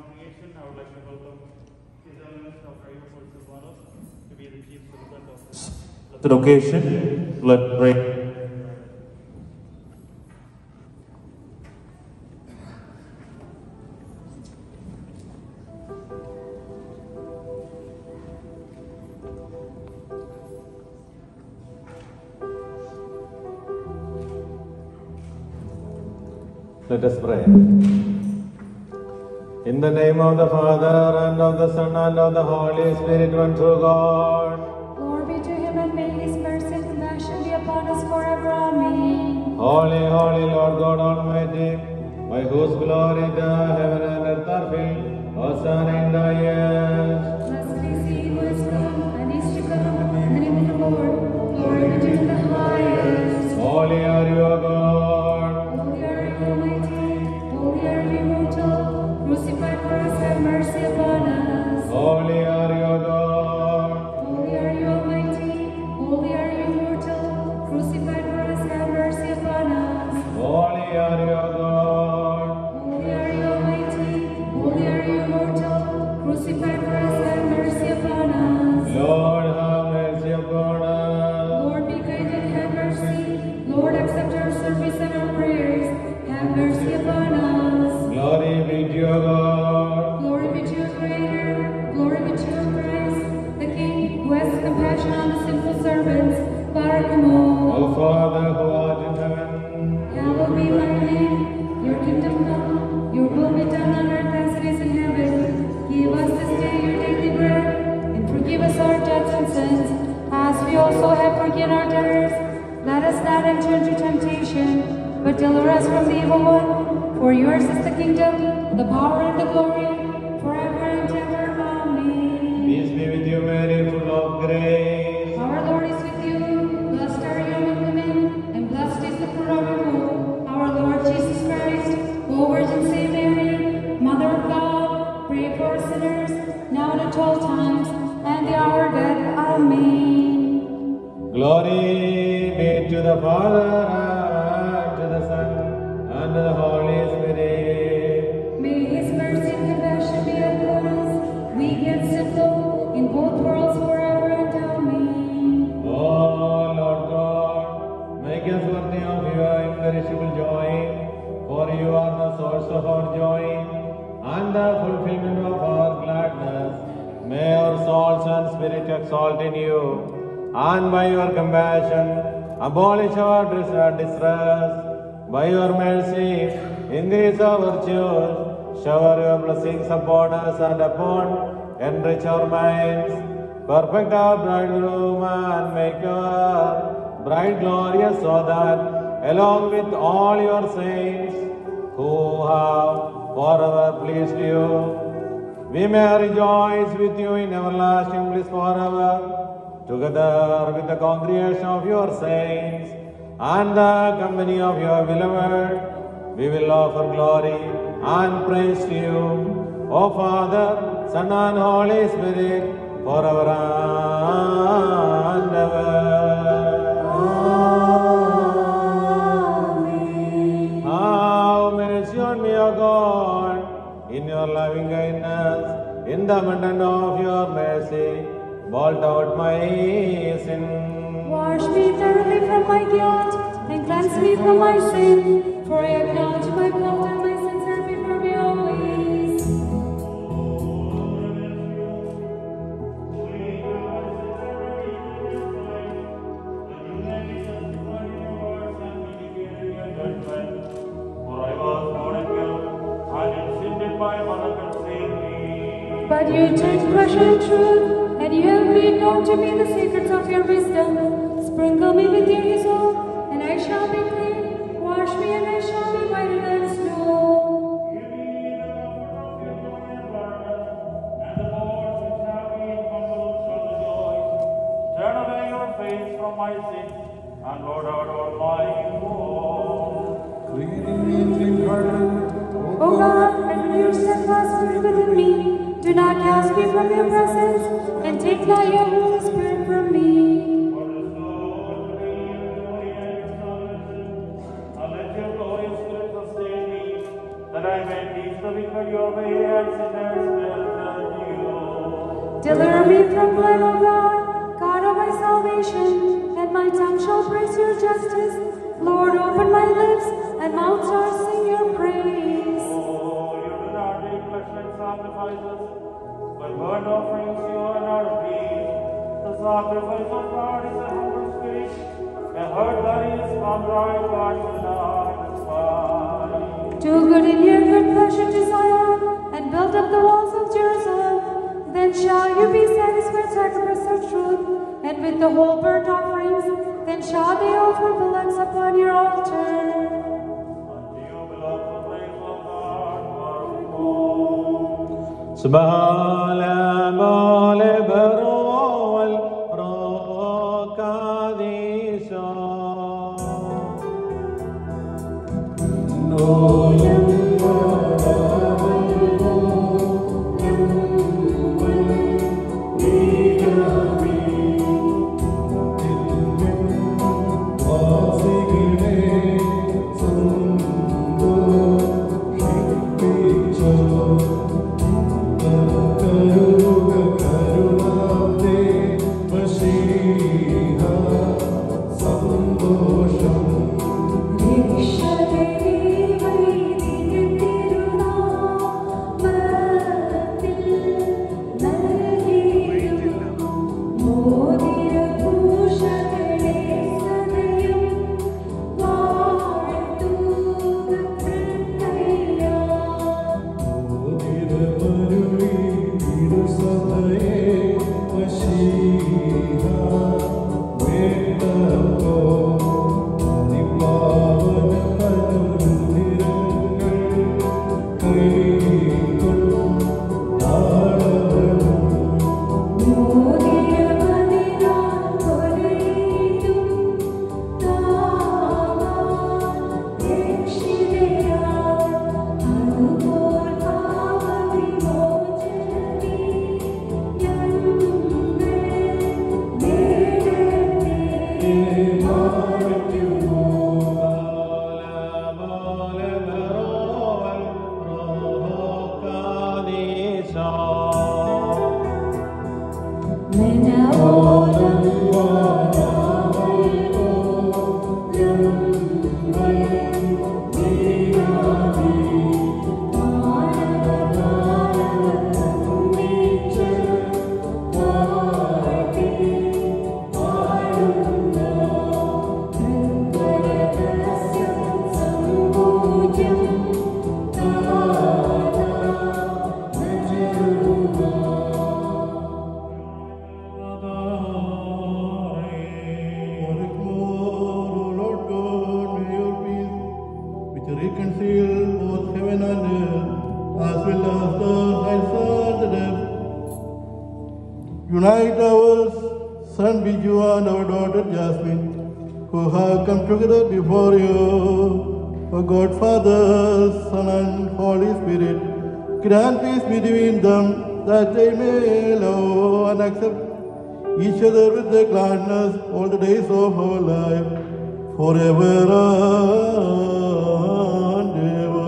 congregation, I would like to welcome His Eminence of Ayub for Silvanos to be the chief celebrant of the occasion. Let's pray. Let us pray. In the name of the Father, and of the Son, and of the Holy Spirit, one true God. Glory be to him, and may his mercy and compassion be upon us forever. Amen. Holy, holy Lord God Almighty, by whose glory the heaven and earth are filled, Hosanna in the highest. Blessed is he who is come, and is to come, in the name of the Lord. Glory be to the highest. Holy are you, O God. Holy are you, Almighty. Holy are you, immortal. Crucified for us, have mercy upon us. Holy are you, O God. Holy are you, Almighty. Holy are you, immortal. Crucified for us, have mercy upon us. Holy are you, O God. Holy are you, Almighty. Holy are you, immortal. Crucified for us, have mercy upon us. Lord, have mercy upon us. Lord, be kind and have mercy. Lord, accept our service and our prayers. Have mercy upon us. Glory be to you, God. Glory be to your Creator. Glory be to your Christ, the King, who has compassion on the sinful servants. Barakamo. O Father who art in heaven, Hallowed be thy name. Your kingdom come. Your will be done on earth as it is in heaven. Give us this day your daily bread, and forgive us our debts and sins, as we also have forgiven our debtors. Let us not enter into temptation, but deliver us from the evil one. For yours is the kingdom, the power, and the glory, forever and ever. Amen. peace be with you, Mary, full of grace. Our Lord is with you. Blessed are you among women, and blessed is the fruit of your womb. Our Lord Jesus Christ, O Virgin Saint Mary, Mother of God, pray for us sinners, now and at all times, and the hour of death. Amen. Glory be to the Father, and to the Son, and to the Holy Spirit. May his mercy and compassion be upon us, weak and sinful, in both worlds forever and amen. O Lord God, make us worthy of your imperishable joy, for you are the source of our joy, and the fulfillment of our gladness. May our souls and spirit exalt in you, and by your compassion abolish our distress. By your mercy increase our virtues, shower your blessings upon us and enrich our minds, perfect our bridegroom, and make your bride glorious, so that along with all your saints who have forever pleased you, we may rejoice with you in everlasting bliss forever, together with the congregation of your saints and the company of your beloved. We will offer glory and praise to you, O Father, Son, and Holy Spirit, forever and ever. Amen. Have mercy on me, O God, in your loving kindness, in the abundance of your mercy, blot out my sin. Wash me thoroughly from my guilt, and cleanse me from my sin, for I acknowledge my fault and my sins are before me always. For I was born in guilt, and in sin did my mother conceive me. But you take pleasure in truth, and you have made known to me the secrets of your wisdom. Sprinkle me with your hyssop, and I shall be clean. Wash me, and I shall be whiter than snow. Give me the comfort of your joy and gladness, and the bones which have been humbled shall rejoice. Turn away your face from my sins, and blot out all my woes. O God, and your steadfast spirit within me. Do not cast me from your presence, and take not your Holy Spirit from me. For the soul to be in glory and salvation, and let your glorious spirit sustain me, that I may teach the wicked your way and sinners Deliver me from blood, O God, God of my salvation, and my tongue shall praise your justice. Lord, open my lips, and mouth shall sing your praise. Oh, you do not take pleasure in sacrifices, but burnt offerings you are not pleased. The sacrifice of God is a humble spirit, a heart that is contrite, God will not despise. Do good in your good pleasure to Zion, and build up the walls of Jerusalem. Then shall you be satisfied sacrifice of truth, and with the whole burnt offerings, then shall they offer bullocks upon your altar. Unto you belongs the praise of God, our God. سبحان البرول روكاديشا Unite our son Biju and our daughter Jasmine, who have come together before you, O God, Father, Son, and Holy Spirit. Grant peace between them, that they may love and accept each other with the gladness all the days of our life, forever and ever.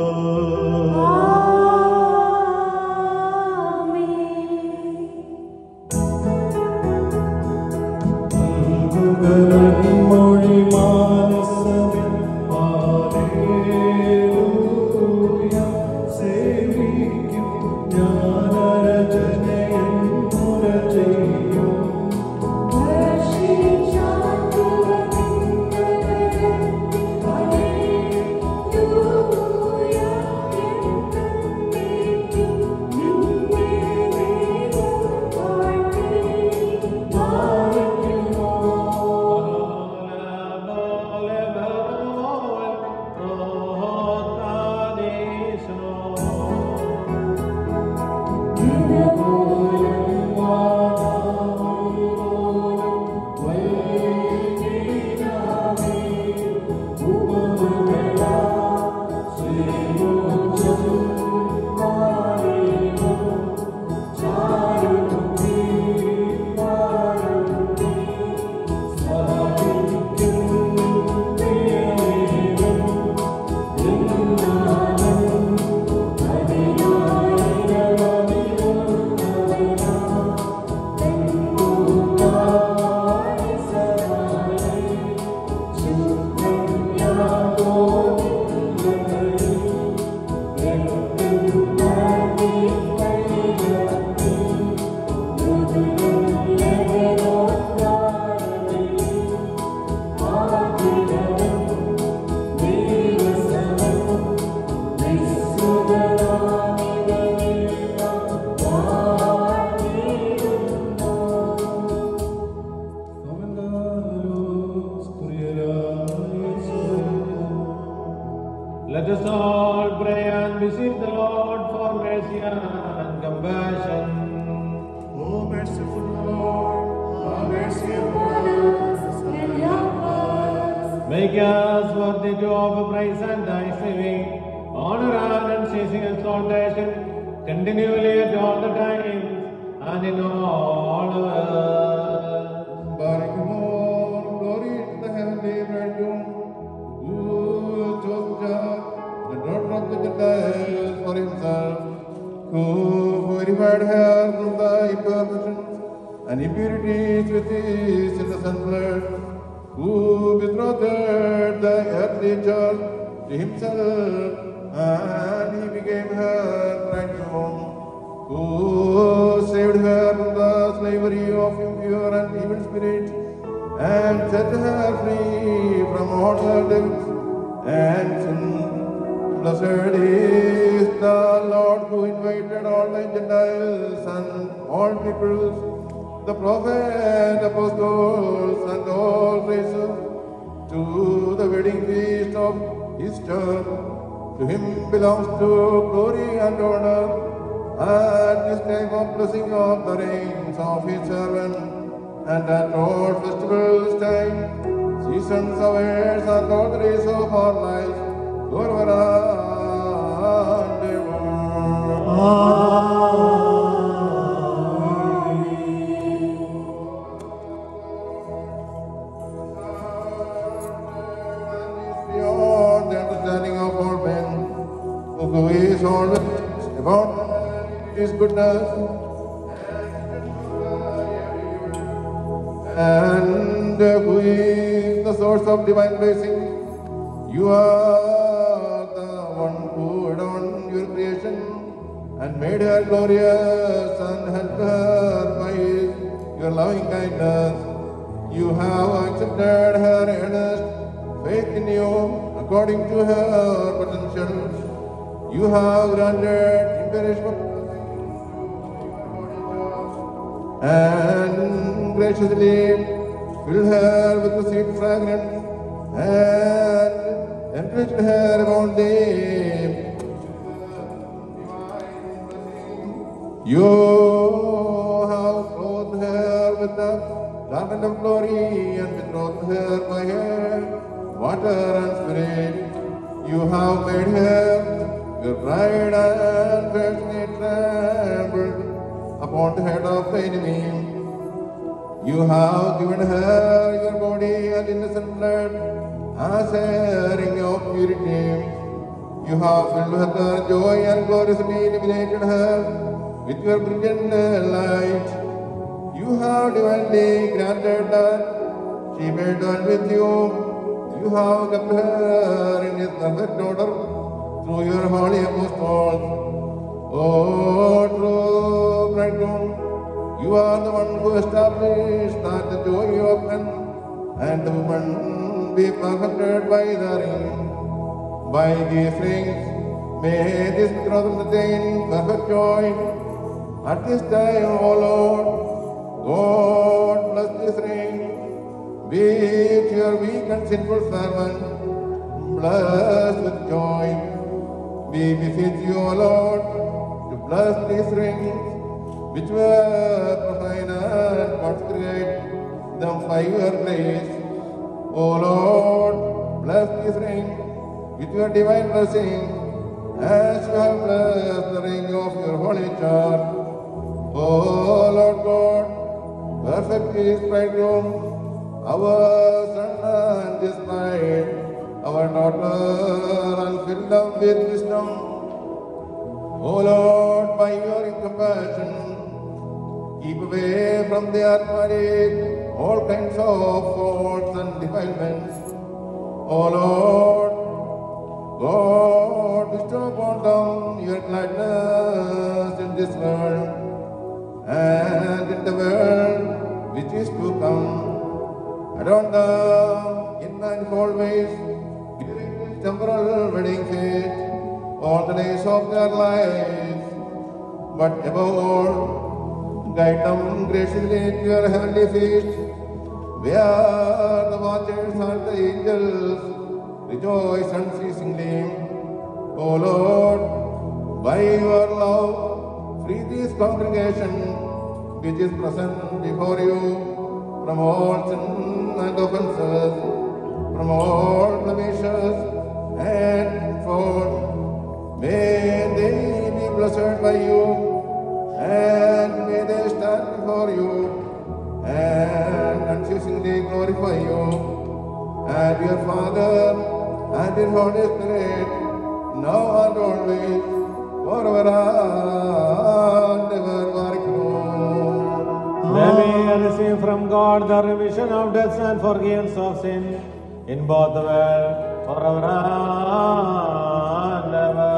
Worship upon us and help us. Make us worthy to offer praise and thanksgiving, honor and unceasing exaltation, continually at all the times and in all worlds. Barikimor, glory to the heavenly bridegroom, who chose Jah, the daughter of the Gentiles, for himself, who purified her from the imperfections and impurities with his innocent blood, who betrothed the earthly church to himself, and he became her bridegroom, who saved her from the slavery of impure and evil spirits, and set her free from all her debts and sin. Blessed is the Lord who invited all the Gentiles and all peoples, the prophets, apostles, and all races, to the wedding feast of his church. To him belongs to glory and honor at this time of blessing of the reigns of his servant, and at all festivals time, seasons, hours, and all the days of our lives, forever and ever. Beyond the understanding of all men, who is always about his goodness, and who is the source of divine blessing. You are the one who adorned your creation and made her glorious and helped her by your loving kindness. You have accepted her earnest faith in you according to her potential. You have granted imperishable and graciously filled her with the sweet fragrance and enriched her aboundingly. You have clothed her with the garment of glory and betrothed her by her water and spirit. You have made her your bride and fiercely trampled upon the head of the enemy. You have given her your body and innocent blood as a ring of purity. You have filled her with joy and gloriously illuminated her with your brilliant light. You have divinely granted that she may dwell with you. You have kept her in his perfect order through your holy apostles. O true bridegroom, you are the one who established that the joy of men and the woman be perfected by the ring. By these rings, may this betrothal attain perfect joy. At this time, O Lord, God bless this ring. Be it your weak and sinful servant, blessed with joy. We beseech you, O Lord, to bless these rings, which were profane and consecrate them by your grace. O Lord, bless these rings with your divine blessing, as you have blessed the ring of your holy church. O Lord God, perfect is bridegroom, our son and his bride, our daughter, and fill them with wisdom. O Lord, by your compassion, keep away from the unmarried all kinds of faults and defilements. O Lord, God, bestow upon them your gladness in this world and in the world which is to come. Adorn them in manifold ways during this temporal wedding feast, all the days of their lives. But above all, guide them graciously to your heavenly feast, where the watchers and the angels rejoice unceasingly. O Lord, by your love, free this congregation which is present before you from all sin and offenses, from all blemishes and faults. May they be blessed by you, and may they stand before you and unceasingly glorify you, and your Father and your Holy Spirit, now and always, forever and ever. May we receive from God the remission of debts and forgiveness of sin in both the world, forever and ever.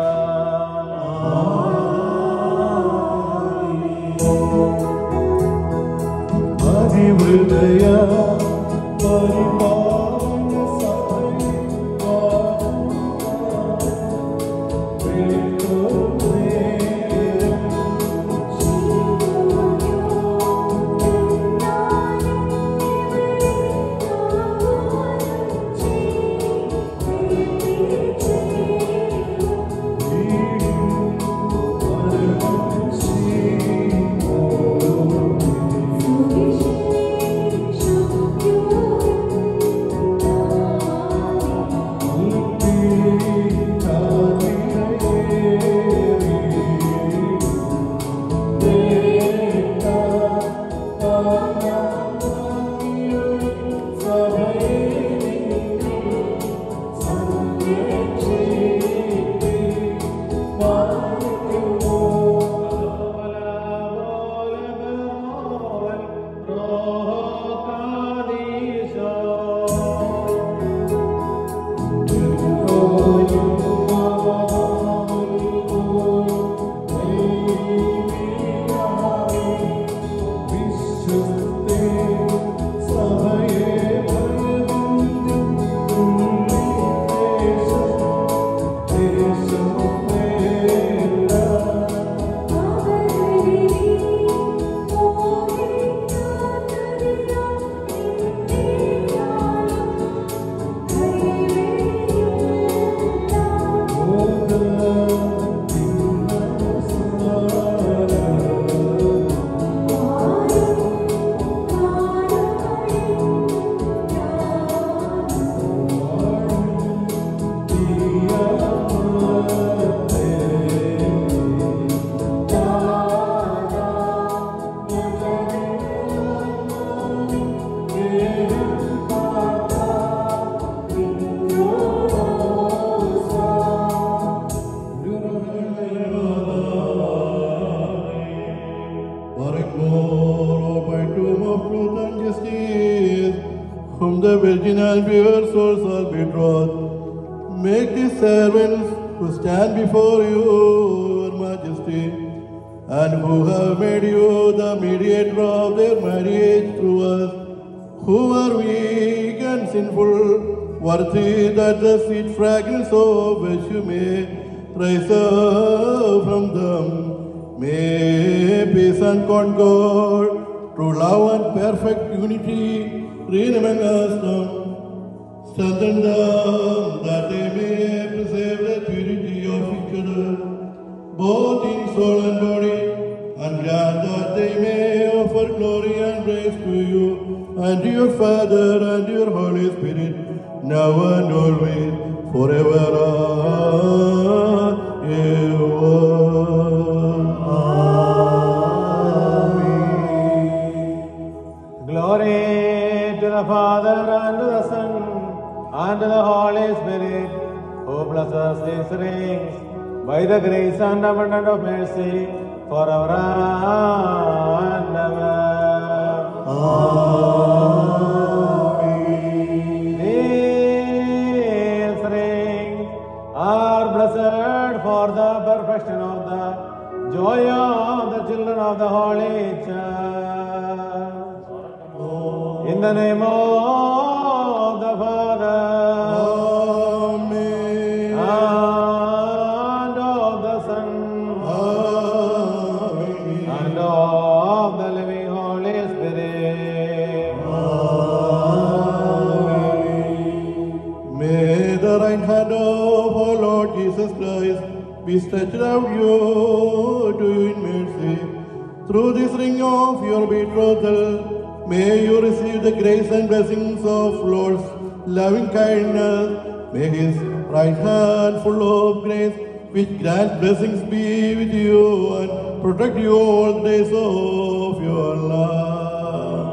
Through this ring of your betrothal, May you receive the grace and blessings of Lord's loving kindness. May his right hand full of grace, which grants blessings, be with you and protect you all the days of your life.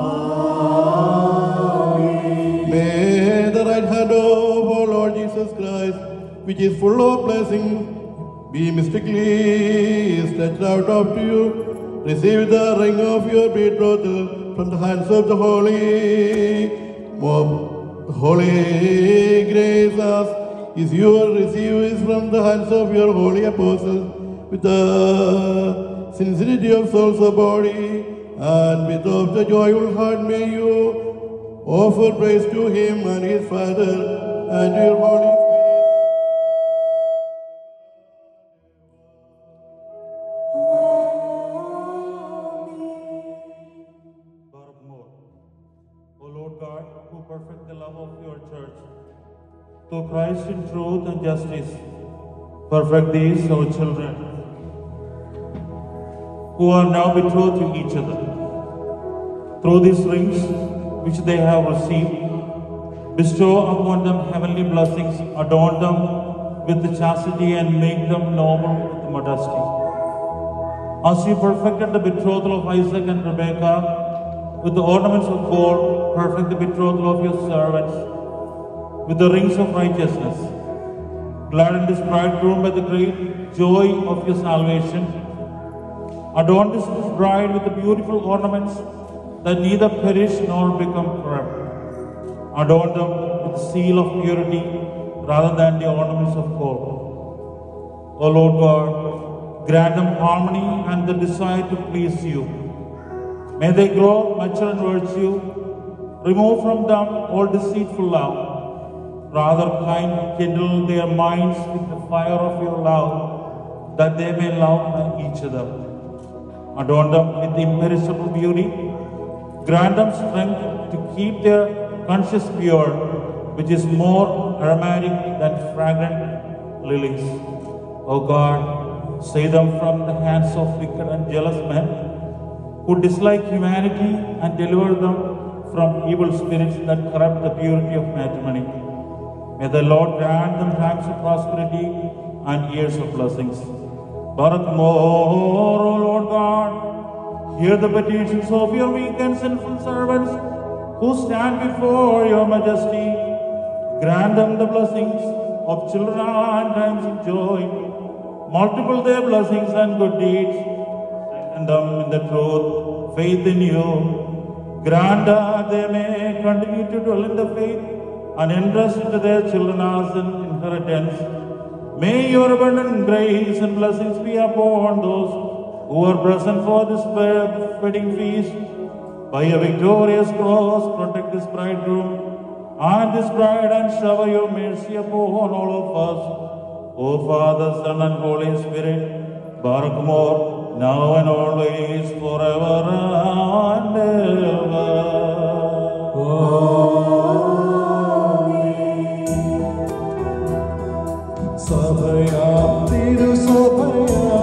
Amen. May the right hand of our Lord Jesus Christ, which is full of blessings, be mystically stretched out up to you. Receive the ring of your betrothal from the hands of the holy grace as is your receive from the hands of your holy apostles with the sincerity of soul, so body, and with of the joyful heart may you offer praise to him and his Father and to your Holy Spirit. O Lord God, who perfect the love of your church, through Christ in truth and justice, perfect these our children, who are now betrothed to each other. Through these rings which they have received, bestow upon them heavenly blessings, adorn them with chastity, and make them noble with modesty. As you perfected the betrothal of Isaac and Rebekah with the ornaments of gold, perfect the betrothal of your servants with the rings of righteousness. Gladden this bridegroom by the great joy of your salvation. Adorn this bride with the beautiful ornaments that neither perish nor become corrupt. Adorn them with the seal of purity rather than the ornaments of gold. O Lord God, grant them harmony and the desire to please you. May they grow mature in virtue. Remove from them all deceitful love. Rather, kindle their minds with the fire of your love, that they may love each other. Adorn them with imperishable beauty. Grant them strength to keep their conscience pure, which is more aromatic than fragrant lilies. O God, save them from the hands of wicked and jealous men who dislike humanity, and deliver them from evil spirits that corrupt the purity of matrimony. May the Lord grant them times of prosperity and years of blessings. Barak more, O Lord God, hear the petitions of your weak and sinful servants who stand before your majesty. Grant them the blessings of children and times of joy. Multiple their blessings and good deeds. Strengthen them in the truth, faith in you. Grant that they may continue to dwell in the faith and entrust into their children as an inheritance. May your abundant grace and blessings be upon those who are present for this wedding feast. By a victorious cross, protect this bridegroom and this bride, and shower your mercy upon all of us. O Father, Son, and Holy Spirit, Barak more, now and always, forever and ever. Sabaya Tiru Sabaya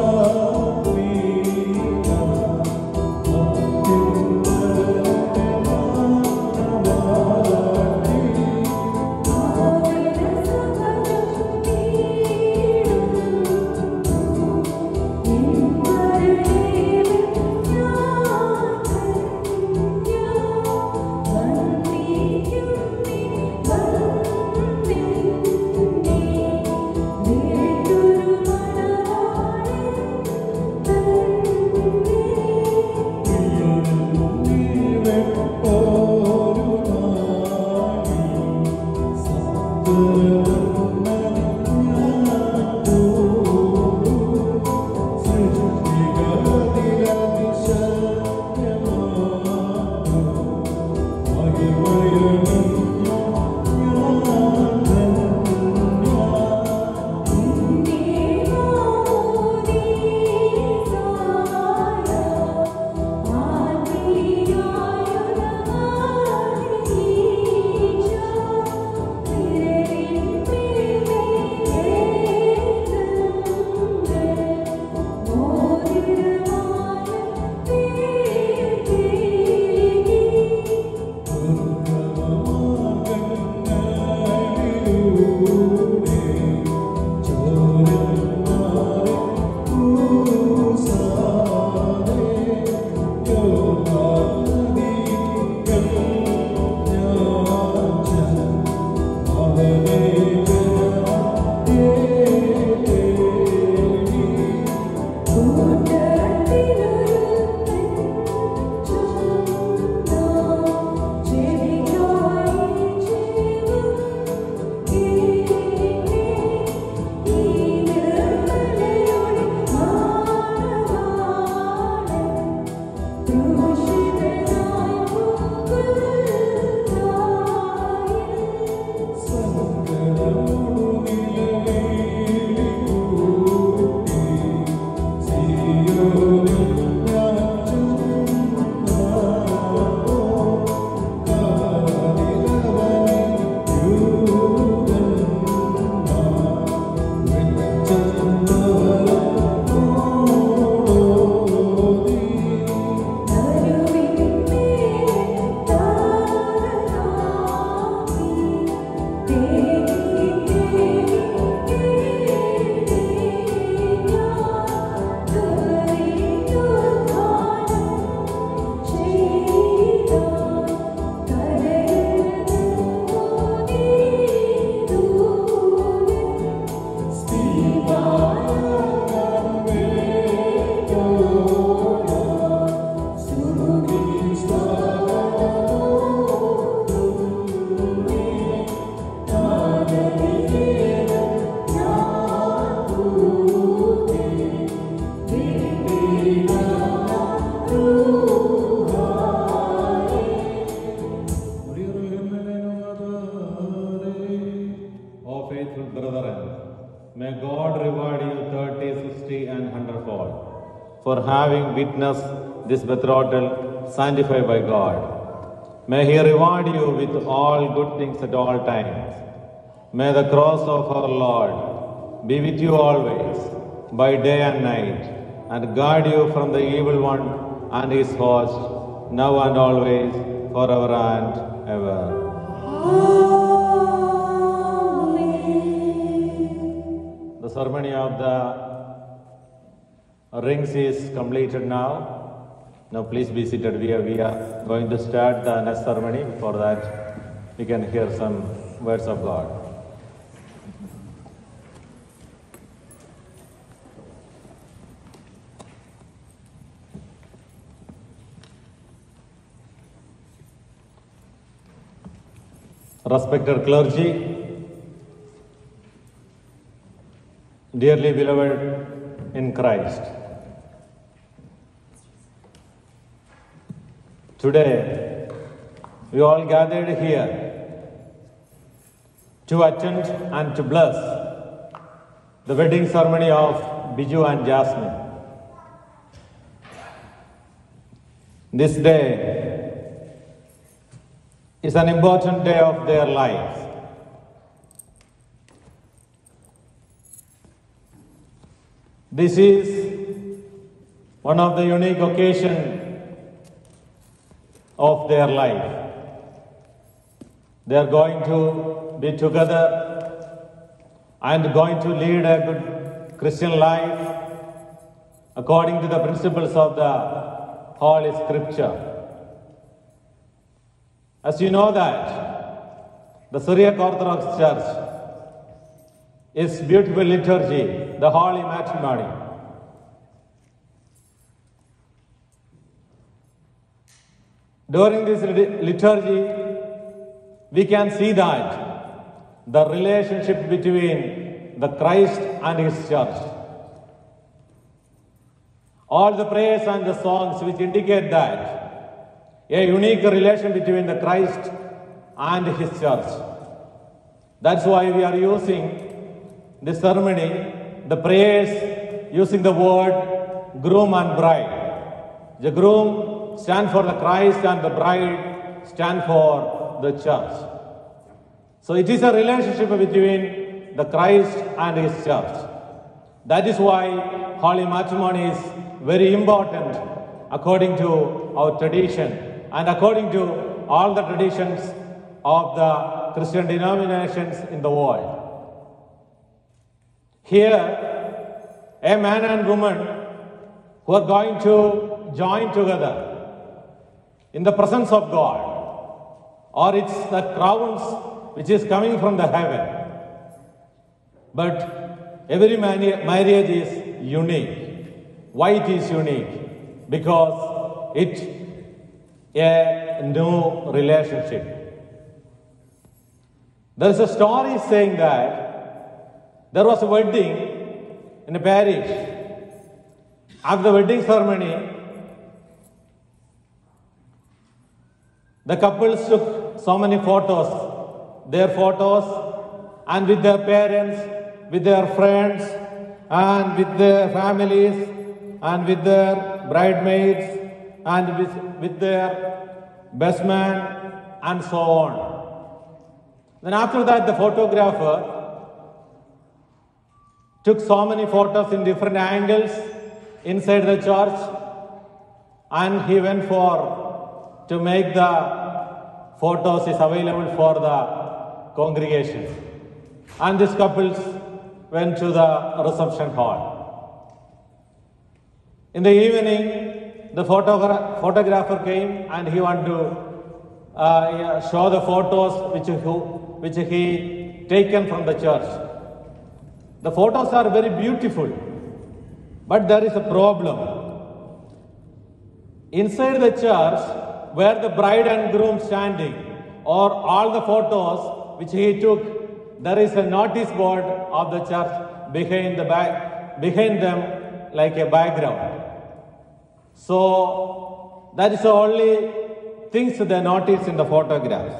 Thank you. for having witnessed this betrothal sanctified by God. May He reward you with all good things at all times. May the cross of our Lord be with you always, by day and night, and guard you from the evil one and his host, now and always, forever and ever. The ceremony of the rings is completed now. Now please be seated. We are going to start the next ceremony. Before that, we can hear some words of God. Respected clergy, dearly beloved in Christ, today we all gathered here to attend and to bless the wedding ceremony of Biju and Jasmine. This day is an important day of their lives. This is one of the unique occasions of their life. They are going to be together and going to lead a good Christian life according to the principles of the Holy Scripture. As you know that the Syriac Orthodox Church is beautiful liturgy, the holy matrimony. During this liturgy, we can see that the relationship between the Christ and His church. All the prayers and the songs which indicate that a unique relation between the Christ and His church. That's why we are using this ceremony, the prayers using the word groom and bride. The groom stands for the Christ and the bride stands for the church. So it is a relationship between the Christ and His church. That is why holy matrimony is very important according to our tradition and according to all the traditions of the Christian denominations in the world. Here, a man and woman who are going to join together in the presence of God, or it's the crowns which is coming from the heaven. But every marriage is unique. Why it is unique? Because it a new relationship. There is a story saying that there was a wedding in a parish. After the wedding ceremony, the couples took so many photos, their photos, and with their parents, with their friends, and with their families, and with their bridesmaids, and with their best man, and so on. Then after that, the photographer took so many photos in different angles inside the church, and he went for to make the photos is available for the congregation. And these couples went to the reception hall. In the evening, the photographer came and he wanted to show the photos which he taken from the church. The photos are very beautiful, but there is a problem. Inside the church, where the bride and groom standing, or all the photos which he took, there is a notice board of the church behind them like a background. So that is the only things they notice in the photographs.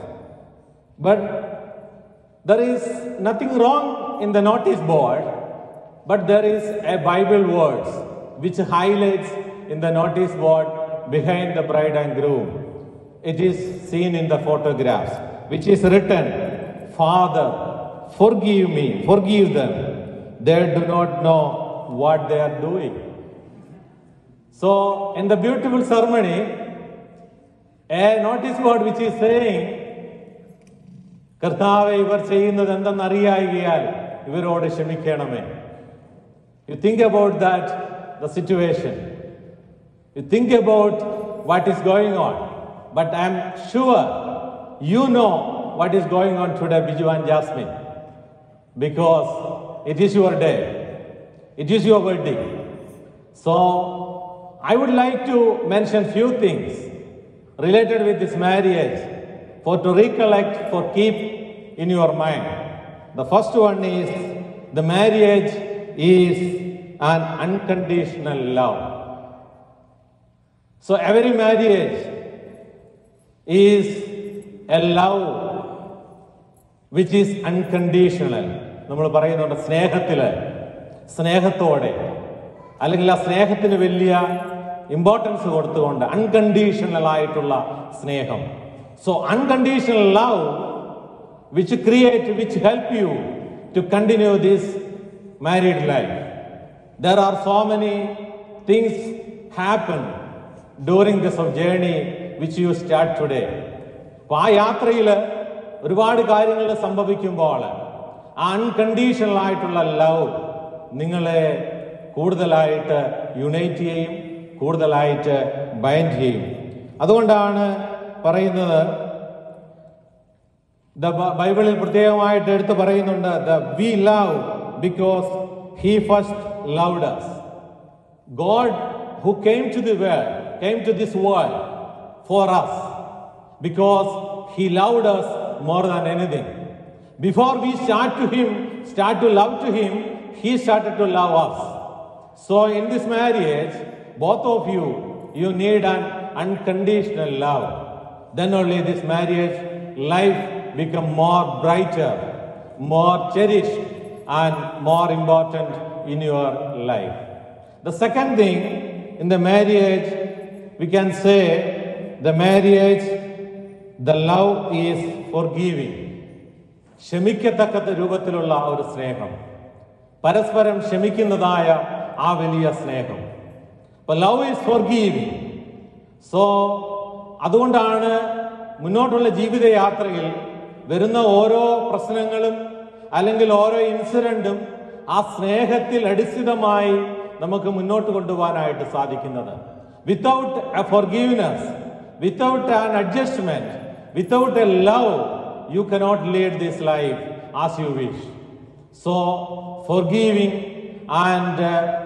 But there is nothing wrong in the notice board, but there is a Bible words which highlights in the notice board behind the bride and groom. It is seen in the photographs, which is written, "Father, forgive me, forgive them. They do not know what they are doing." So, in the beautiful ceremony, a notice board which is saying, "Kartave ivar cheyyunnathu endanariyayikal ivarodu kshamikkaname." You think about that, the situation. You think about what is going on. But I am sure you know what is going on today, Biju and Jasmine, because it is your day. It is your wedding. So, I would like to mention few things related with this marriage for to recollect, for keep in your mind. The first one is the marriage is an unconditional love. So every marriage is a love which is unconditional. നമ്മൾ പറയുന്നുണ്ട് സ്നേഹത്തോടെ, അല്ലെങ്കിൽ ആ സ്നേഹത്തിന് വലിയ importance കൊടുത്തുകൊണ്ട് unconditional ആയിട്ടുള്ള സ്നേഹം. So unconditional love which help you to continue this married life. There are so many things happen during this journey which you start today. അപ്പോൾ ആ യാത്രയിൽ ഒരുപാട് കാര്യങ്ങൾ സംഭവിക്കുമ്പോൾ ആ അൺകണ്ടീഷണൽ ആയിട്ടുള്ള ലവ് നിങ്ങളെ കൂടുതലായിട്ട് യുണൈറ്റ് ചെയ്യും, കൂടുതലായിട്ട് ബൈൻഡ് ചെയ്യും. അതുകൊണ്ടാണ് പറയുന്നത്, ബൈബിളിൽ പ്രത്യേകമായിട്ട് എടുത്ത് പറയുന്നുണ്ട്, "We love because He first loved us." God who came to this world for us because He loved us more than anything. Before we start to love to Him, He started to love us. So in this marriage, both of you need an unconditional love. Then only this marriage life become more brighter, more cherished, and more important in your life. The second thing in the marriage, we can say the marriage, the love is forgiving. ക്ഷമിക്കത്തക്ക രൂപത്തിലുള്ള ഒരു സ്നേഹം, പരസ്പരം ക്ഷമിക്കുന്നതായ ആ വലിയ സ്നേഹം. അപ്പോൾ love is ഫോർഗീവിങ്. So അതുകൊണ്ടാണ് മുന്നോട്ടുള്ള ജീവിതയാത്രയിൽ വരുന്ന ഓരോ പ്രശ്നങ്ങളും അല്ലെങ്കിൽ ഓരോ ഇൻസിഡന്റും ആ സ്നേഹത്തിൽ അടിസ്ഥിതമായി നമുക്ക് മുന്നോട്ട് കൊണ്ടുപോകാനായിട്ട് സാധിക്കുന്നത്. Without a forgiveness, without an adjustment, without a love, you cannot lead this life as you wish. So forgiving and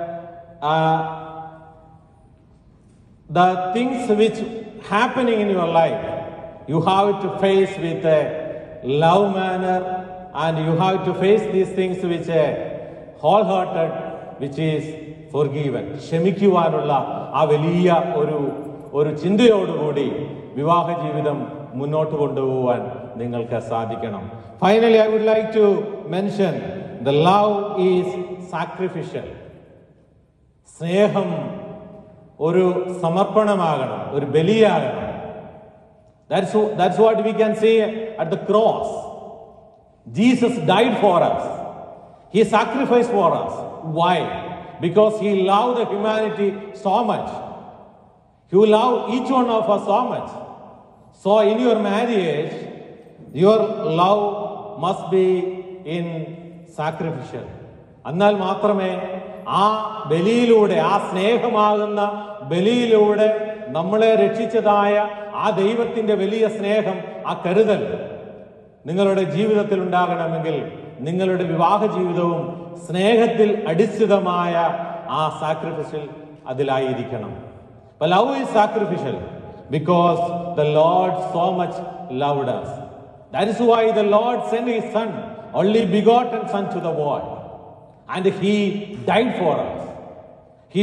the things which happening in your life, you have to face with a love manner, and you have to face these things which a wholehearted, which is forgiven. ക്ഷമിക്കുവാനുള്ള ആ വലിയ ഒരു ചിന്തയോടുകൂടി വിവാഹ ജീവിതം മുന്നോട്ട് കൊണ്ടുപോകാൻ നിങ്ങൾക്ക് സാധിക്കണം. Finally, I would like to mention the love is sacrificial. സ്നേഹം ഒരു സമർപ്പണമാകണം, ഒരു ബലിയാകണം. That's what we can see at the cross. Jesus died for us. He sacrificed for us. Why? Because He loved the humanity so much. He loved each one of us so much. So in your marriage, your love must be in sacrificial. എന്നാൽ മാത്രമേ ആ ബലിയിലൂടെ, ആ സ്നേഹമാകുന്ന ബലിയിലൂടെ നമ്മളെ രക്ഷിച്ചതായ ആ ദൈവത്തിന്റെ വലിയ സ്നേഹം, ആ കരുതൽ നിങ്ങളുടെ ജീവിതത്തിൽ ഉണ്ടാകണമെങ്കിൽ നിങ്ങളുടെ വിവാഹ ജീവിതവും സ്നേഹത്തിൽ അടിസ്ഥിതമായ ആ സാക്രിഫിഷ്യൽ അതിലായിരിക്കണം. But love is sacrificial because the Lord so much loved us. That is why the Lord sent His Son, only begotten Son, to the world, and He died for us. He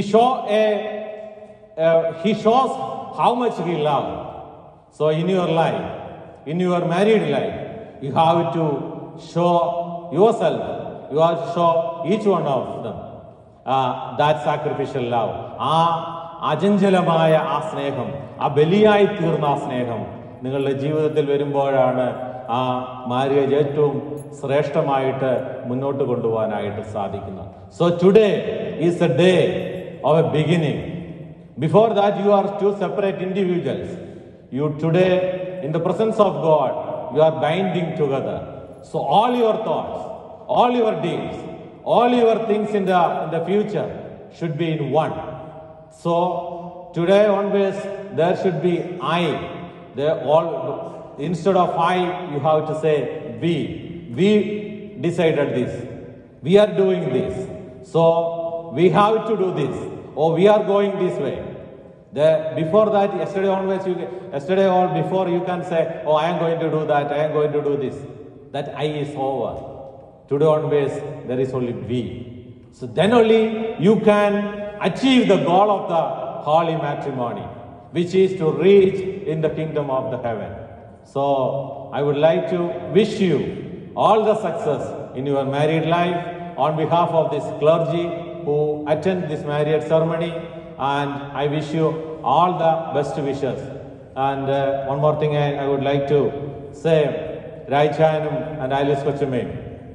shows how much He loved. So in your life, in your married life, you have to show yourself. You have to show each one of them. that sacrificial love. ആ അചഞ്ചലമായ ആ സ്നേഹം, ആ ബലിയായി തീർന്ന ആ സ്നേഹം നിങ്ങളുടെ ജീവിതത്തിൽ വരുമ്പോഴാണ് ആ മാര്യേജ് ഏറ്റവും ശ്രേഷ്ഠമായിട്ട് മുന്നോട്ട് കൊണ്ടുപോകാനായിട്ട് സാധിക്കുന്നത്. So today is a day of a beginning. Before that, you are two separate individuals. You today, in the presence of God, you are binding together. So all your thoughts, all your deeds, all your things in the future should be in one. So today onwards, there should be I. Instead of I, you have to say we. We decided this. We are doing this. So we have to do this. Or we are going this way. Before that, yesterday or before, you can say, oh, I am going to do that, I am going to do this. That I is over. Today onwards, there is only we. So then only you can achieve the goal of the holy matrimony, which is to reach in the kingdom of the heaven. So I would like to wish you all the success in your married life on behalf of this clergy who attend this marriage ceremony, and I wish you all the best wishes. And one more thing I would like to say, Raichanum and Alice Kochumay,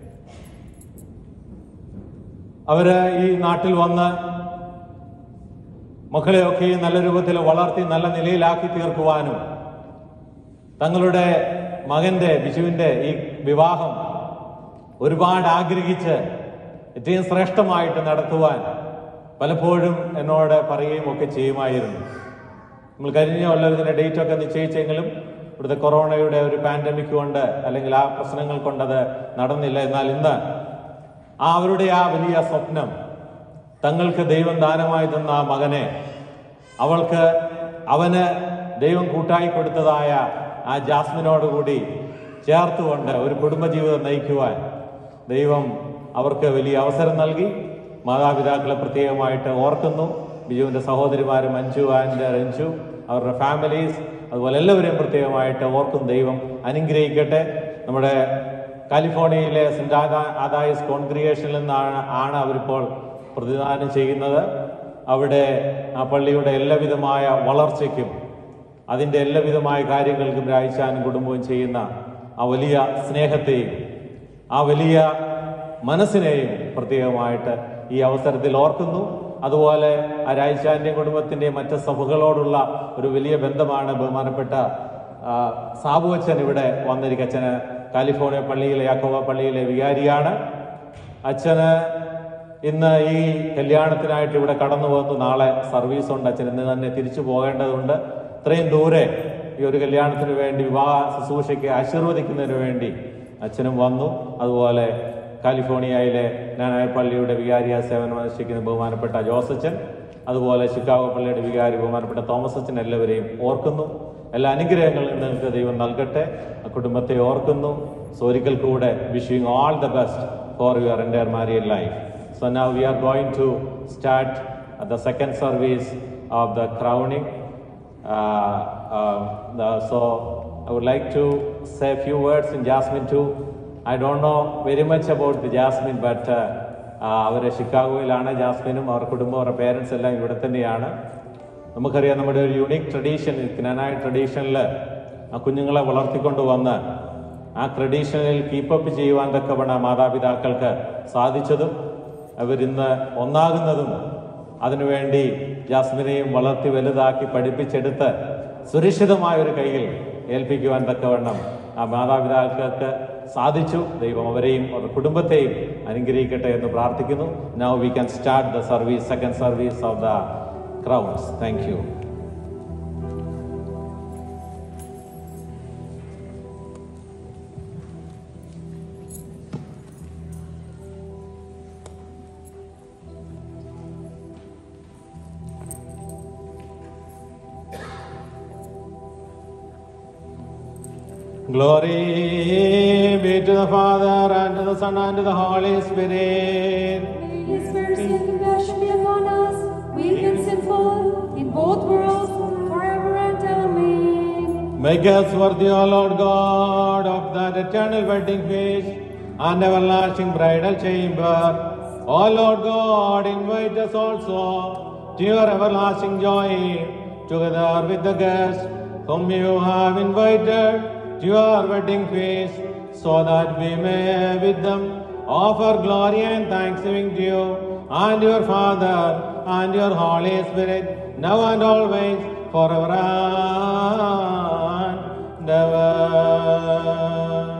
അവര് ഈ നാട്ടിൽ വന്ന് മക്കളെയൊക്കെ നല്ല രൂപത്തിൽ വളർത്തി നല്ല നിലയിലാക്കി തീർക്കുവാനും തങ്ങളുടെ മകന്റെ ബിജുവിന്റെ ഈ വിവാഹം ഒരുപാട് ആഗ്രഹിച്ച് ഏറ്റവും ശ്രേഷ്ഠമായിട്ട് നടത്തുവാൻ പലപ്പോഴും എന്നോട് പറയുകയും ഒക്കെ ചെയ്യുമായിരുന്നു. നമ്മൾ കഴിഞ്ഞ കൊല്ലം ഇതിന്റെ ഡേറ്റ് ഒക്കെ നിശ്ചയിച്ചെങ്കിലും ഇവിടുത്തെ കൊറോണയുടെ ഒരു പാൻഡമിക് കൊണ്ട് അല്ലെങ്കിൽ ആ പ്രശ്നങ്ങൾ കൊണ്ടത് നടന്നില്ല. എന്നാൽ ഇന്ന് അവരുടെ ആ വലിയ സ്വപ്നം, തങ്ങൾക്ക് ദൈവം ദാനമായി തന്ന ആ മകനെ അവന് ദൈവം കൂട്ടായി കൊടുത്തതായ ആ ജാസ്മിനോടുകൂടി ചേർത്തുകൊണ്ട് ഒരു കുടുംബജീവിതം നയിക്കുവാൻ ദൈവം അവർക്ക് വലിയ അവസരം നൽകി. മാതാപിതാക്കളെ പ്രത്യേകമായിട്ട് ഓർക്കുന്നു. ബിജുവിൻ്റെ സഹോദരിമാർ മഞ്ജു ആൻഡ് രഞ്ജു, അവരുടെ ഫാമിലീസ്, അതുപോലെ എല്ലാവരെയും പ്രത്യേകമായിട്ട് ഓർക്കും. ദൈവം അനുഗ്രഹിക്കട്ടെ. നമ്മുടെ കാലിഫോർണിയയിലെ സെന്റ് ആദായസ് കോൺഗ്രിഗേഷനിൽ നിന്നാണ് അവരിപ്പോൾ പ്രതിദാനം ചെയ്യുന്നത്. അവിടെ ആ പള്ളിയുടെ എല്ലാവിധമായ വളർച്ചയ്ക്കും അതിൻ്റെ എല്ലാവിധമായ കാര്യങ്ങൾക്കും രായിച്ചാനും കുടുംബവും ചെയ്യുന്ന ആ വലിയ സ്നേഹത്തെയും ആ വലിയ മനസ്സിനെയും പ്രത്യേകമായിട്ട് ഈ അവസരത്തിൽ ഓർക്കുന്നു. അതുപോലെ ആ രായിച്ചാന്റെയും കുടുംബത്തിൻ്റെയും മറ്റ് സഭകളോടുള്ള ഒരു വലിയ ബന്ധമാണ്. ബഹുമാനപ്പെട്ട സാബു അച്ഛൻ ഇവിടെ വന്നിരിക്കും. അച്ഛന് കാലിഫോർണിയ പള്ളിയിലെ യാക്കോബ പള്ളിയിലെ വികാരിയാണ്. അച്ഛന് ഇന്ന് ഈ കല്യാണത്തിനായിട്ട് ഇവിടെ കടന്നു വന്നു. നാളെ സർവീസ് ഉണ്ട്. അച്ഛൻ ഇന്ന് തന്നെ തിരിച്ചു പോകേണ്ടതുണ്ട്. ഇത്രയും ദൂരെ ഈ ഒരു കല്യാണത്തിന് വേണ്ടി, വിവാഹ ശുശ്രൂഷയ്ക്ക് ആശീർവദിക്കുന്നതിന് വേണ്ടി അച്ഛനും വന്നു. അതുപോലെ കാലിഫോർണിയയിലെ ജ്ഞാനായ പള്ളിയുടെ വികാരിയായ സേവനം അനുഷ്ഠിക്കുന്ന ബഹുമാനപ്പെട്ട ജോസച്ചൻ, അതുപോലെ ചിക്കാഗോ പള്ളിയുടെ വികാരി ബഹുമാനപ്പെട്ട തോമസ് അച്ഛൻ, എല്ലാവരെയും ഓർക്കുന്നു. എല്ലാ അനുഗ്രഹങ്ങളും നിങ്ങൾക്ക് ദൈവം നൽകട്ടെ. ആ കുടുംബത്തെ ഓർക്കുന്നു. സോ ഒരിക്കൽ കൂടെ wishing all the best for your entire married life. So now we are going to start the second service of the crowning. So I would like to say a few words in Jasmine too. I don't know very much about the Jasmine, but അവരെ ഷിക്കാഗോയിലാണ്. ജാസ്മിനും അവരുടെ കുടുംബം, അവരുടെ parents എല്ലാം ഇവിടെ തന്നെയാണ്. നമുക്കറിയാം, നമ്മുടെ ഒരു യുണീക്ക് ട്രഡീഷൻ, ജ്ഞാനായ ട്രഡീഷനിൽ ആ കുഞ്ഞുങ്ങളെ വളർത്തിക്കൊണ്ട് വന്ന് ആ ട്രഡീഷനിൽ കീപ്പപ്പ് ചെയ്യുവാൻ തക്കവണ്ണം മാതാപിതാക്കൾക്ക് സാധിച്ചതും അവരിന്ന് ഒന്നാകുന്നതും അതിനുവേണ്ടി ജാസ്മിനെയും വളർത്തി വലുതാക്കി പഠിപ്പിച്ചെടുത്ത് സുരക്ഷിതമായ ഒരു കയ്യിൽ ഏൽപ്പിക്കുവാൻ തക്കവണ്ണം ആ മാതാപിതാക്കൾക്ക് സാധിച്ചു. ദൈവം അവരെയും അവരുടെ കുടുംബത്തെയും അനുഗ്രഹിക്കട്ടെ എന്ന് പ്രാർത്ഥിക്കുന്നു. Now we can start the service, second service of the crowns. Thank you. Glory be to the Father, and to the Son, and to the Holy Spirit. May His mercy and compassion be upon us, weak and sinful, in both worlds, forever and ever. Amen. Make us worthy, O Lord God, of that eternal wedding feast and everlasting bridal chamber, O Lord God, invite us also to your everlasting joy, together with the guests whom you have invited to your wedding feast, so that we may with them offer glory and thanksgiving to you and your Father and your Holy Spirit, now and always, forever and ever.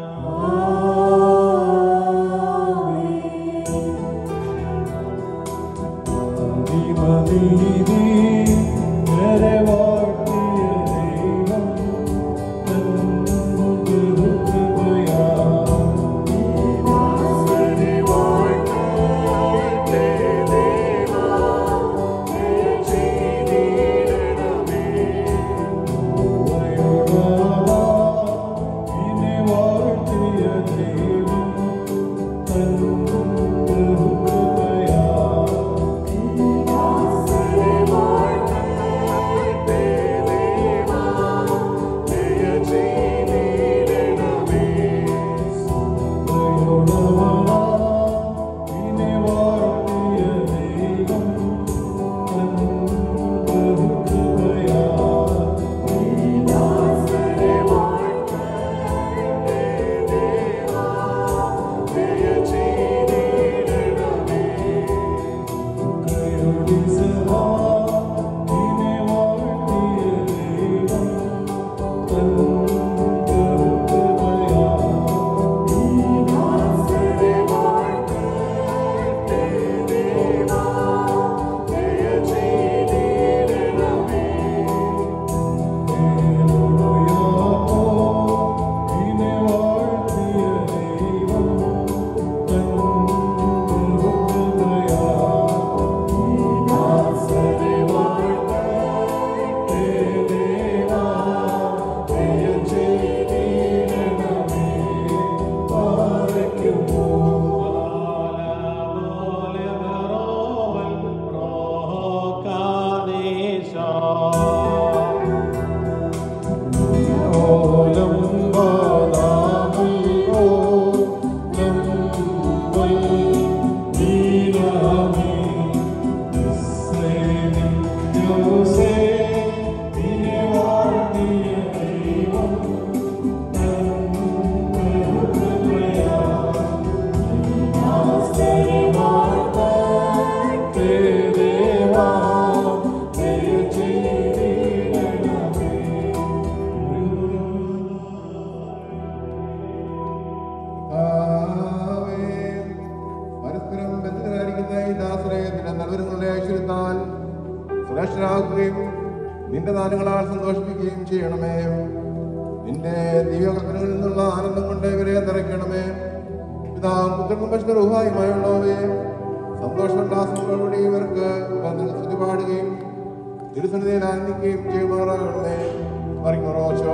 നിന്റെ ദാനങ്ങളാൽ സന്തോഷിപ്പിക്കുകയും ചെയ്യണമേ. നിന്റെ ദിവ്യകൽപ്പനകളിൽ നിന്നുള്ള ആനന്ദം കൊണ്ട് ഇവരെ നിറയ്ക്കണമേ. പിതാവും പുത്രനും പരിശുദ്ധരുമായുള്ളവേ, സന്തോഷോല്ലാസങ്ങളോടുകൂടി ഇവർക്ക് സ്തുതി പാടുകയും തിരുസന്നിധിയിൽ ആനന്ദിക്കുകയും ചെയ്യുമാറാകണമേ. മറിഞ്ഞോച്ചോ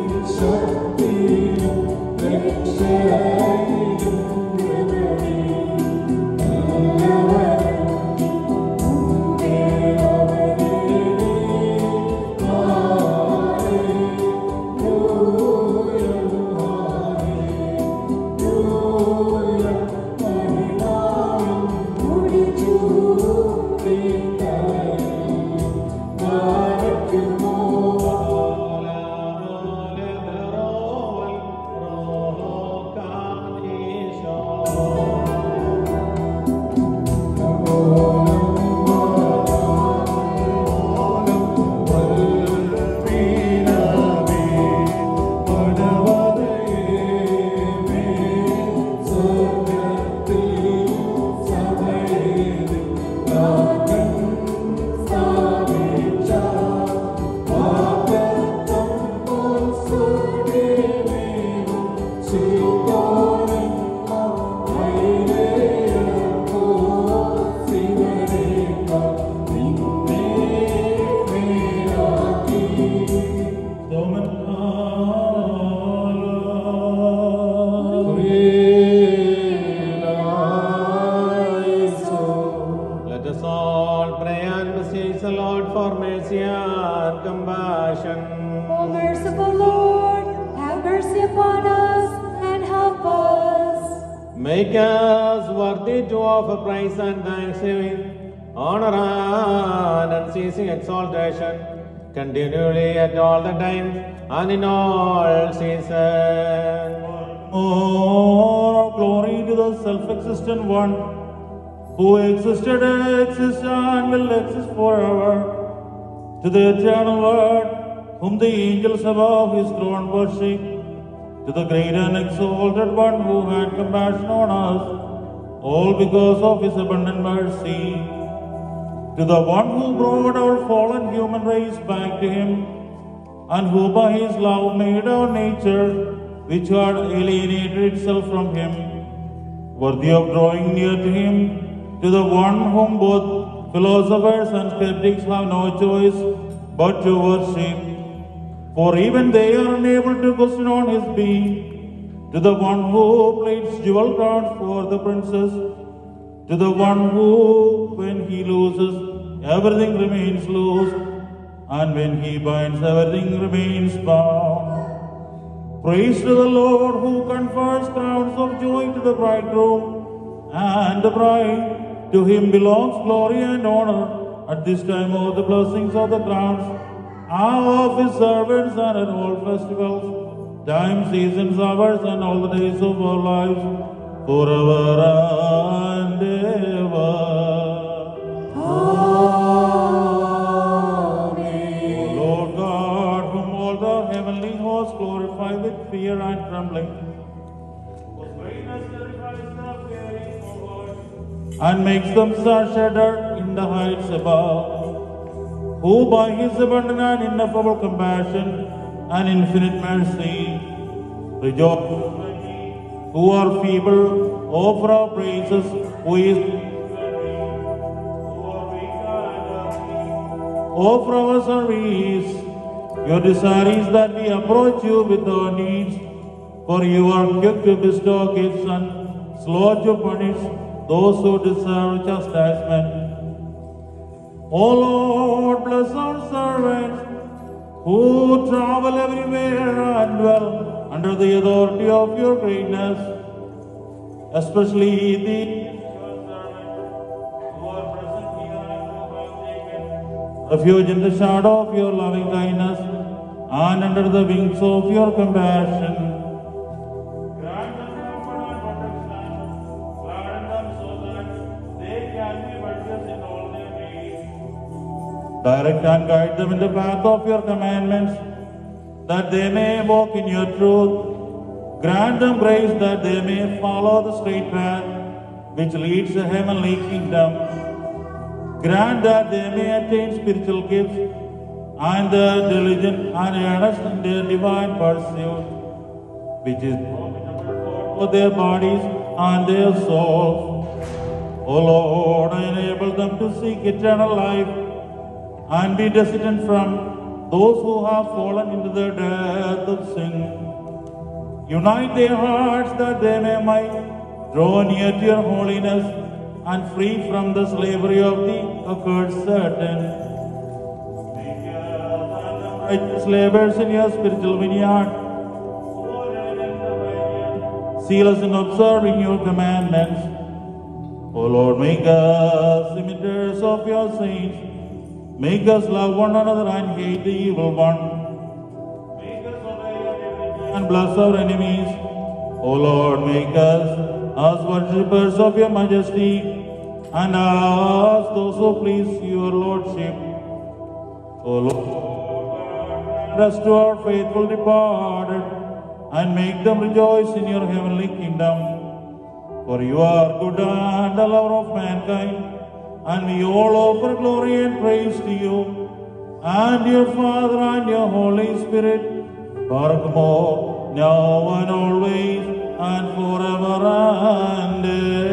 ശക്തി Make us worthy to offer praise and thanksgiving, honor and unceasing exaltation, continually at all the times and in all seasons. More glory to the self-existent one, who existed, exists, and will exist forever, to the eternal Word, whom the angels above his throne worship, to the great and exalted one who had compassion on us, all because of his abundant mercy, to the one who brought our fallen human race back to him, and who by his love made our nature, which had alienated itself from him, worthy of drawing near to him, to the one whom both philosophers and skeptics have no choice but to worship, for even they are unable to question on his being, to the one who plates jewel crowns for the princes, to the one who, when he loses, everything remains loose, and when he binds, everything remains bound. Praise to the Lord, who confers crowns of joy to the bridegroom and the bride. To him belongs glory and honor at this time of the blessings of the crowns, of his servants, and at all festivals, times, seasons, hours, and all the days of our lives, forever and ever. Amen. Lord God, whom all the heavenly hosts glorify with fear and trembling, whose greatness terrifies the fearing forward, and makes them shudder in the heights above, who by his abundant and ineffable compassion and infinite mercy rejoices when we, who are feeble, offer our praises, who is offer our service. Your desire is that we approach you with our needs, for you are quick to bestow gifts and slow to punish those who deserve chastisement. O Lord, bless our servants who travel everywhere and dwell under the authority of your greatness, especially the refuge in the shadow of your loving kindness and under the wings of your compassion. Grant them comfort and protection, gladden them so that they can be virtuous in all their ways. Direct and guide them in the path of your commandments, that they may walk in your truth. Grant them grace that they may follow the straight path which leads to the heavenly kingdom. Grant that they may attain spiritual gifts and the diligent and earnest in their divine pursuit, which is profitable for their bodies and their souls. O Lord, enable them to seek eternal life and be distant from those who have fallen into the death of sin. Unite their hearts that they may draw near to your holiness and free from the slavery of the accursed Satan. Make us righteous laborers in your spiritual vineyard. Seal us in observing your commandments. O Lord, make us imitators of your saints. Make us love one another and hate the evil one. Make us obey and bless our enemies. O Lord, make us as worshippers of your majesty, and as those who please your lordship. O Lord, rest to our faithful departed, and make them rejoice in your heavenly kingdom. For you are good and the lover of mankind, and we all offer glory and praise to you, and your Father and your Holy Spirit, forevermore, now and always, and forever and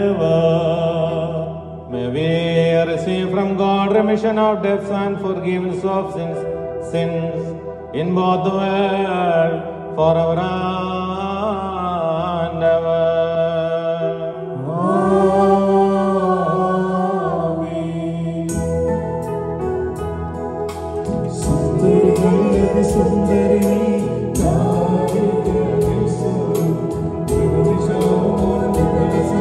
ever. May we receive from God remission of debts and forgiveness of sins in both the world, forever and ever. Amen. Sundari, Sundari. Sundari,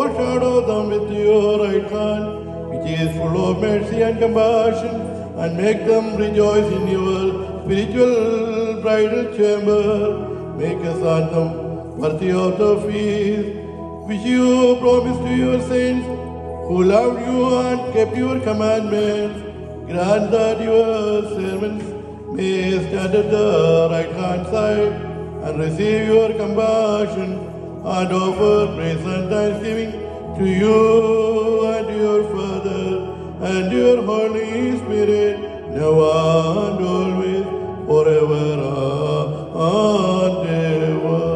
overshadow them with your right hand, which is full of mercy and compassion, and make them rejoice in your spiritual bridal chamber. Make us anthem worthy of the feast which you promised to your saints who loved you and kept your commandments. Grant that your servants may stand at the right hand side and receive your compassion and offer praise and thanksgiving to you and to your Father and to your Holy Spirit, now and always, forever and ever.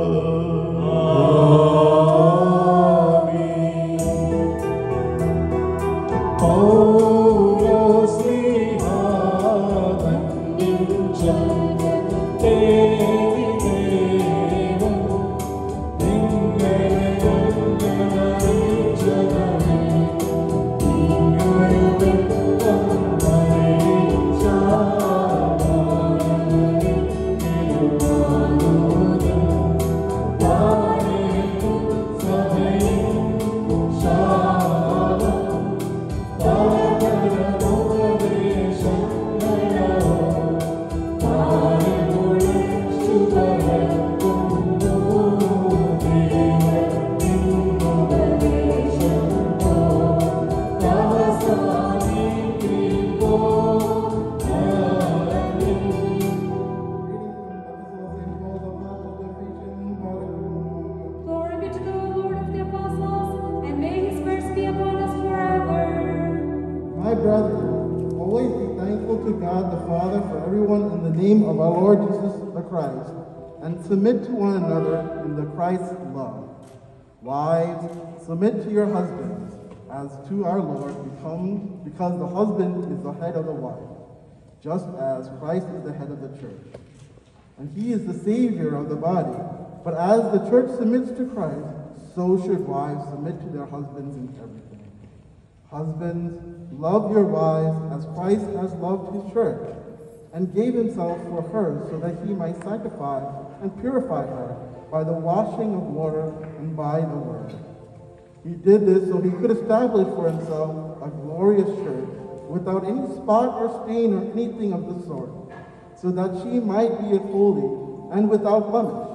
Submit to one another in the Christ's love. Wives, submit to your husbands as to our Lord, because the husband is the head of the wife, just as Christ is the head of the church. And he is the Savior of the body. But as the church submits to Christ, so should wives submit to their husbands in everything. Husbands, love your wives as Christ has loved his church and gave himself for her so that he might sanctify and purify her by the washing of water and by the word. He did this so he could establish for himself a glorious church without any spot or stain or anything of the sort, so that she might be holy and without blemish.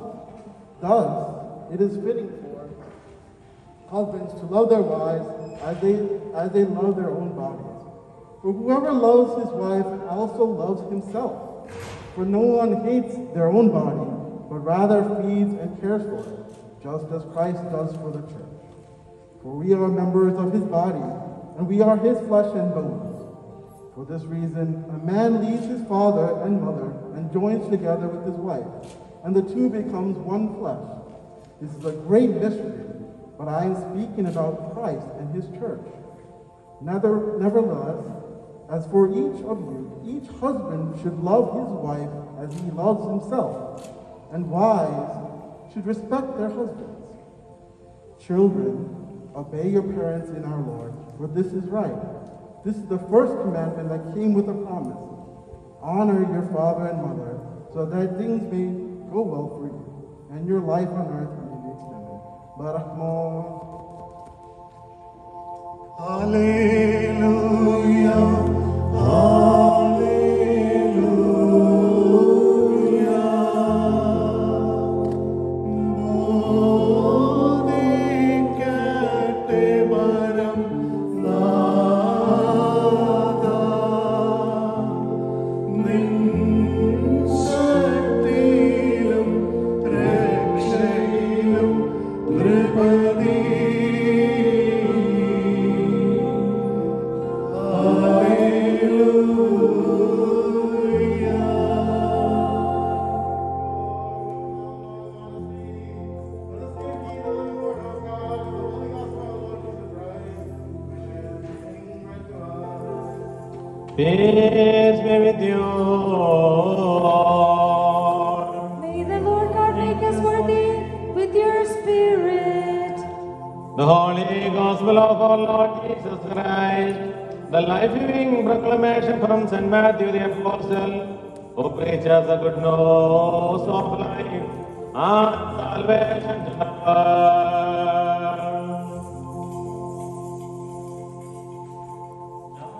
Thus, it is fitting for husbands to love their wives as they love their own bodies. For whoever loves his wife also loves himself. For no one hates their own body, but rather feeds and cares for it, just as Christ does for the church. For we are members of his body, and we are his flesh and bones. For this reason, a man leaves his father and mother and joins together with his wife, and the two becomes one flesh. This is a great mystery, but I am speaking about Christ and his church. Nevertheless, as for each of you, each husband should love his wife as he loves himself, and wives should respect their husbands. Children, obey your parents in our Lord, for this is right. This is the first commandment that came with a promise. Honor your father and mother, so that things may go well for you, and your life on earth may be extended. Barakmo. Hallelujah. Hallelujah. Bodhikate varam nada nin shaktilum rakshayilum drupadi. Peace be with you. May the Lord God make us worthy with your spirit. The Holy Gospel of our Lord Jesus Christ, the life-giving proclamation from St. Matthew the Apostle, who preaches the good news of life and salvation to the world.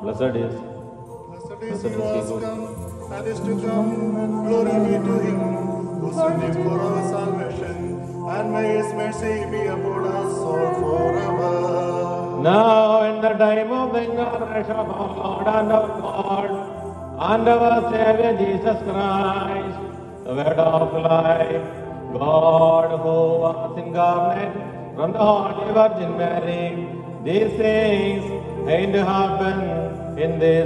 Blessed is Blessed is he who has come and is to come, glory be to him who sent for our salvation, and may his mercy be upon us all forever. now in the time of the incarnation of our Lord and our God and our Savior Jesus Christ, the word of life, God who was incarnate from the Holy Virgin Mary, these things ain't to happen in this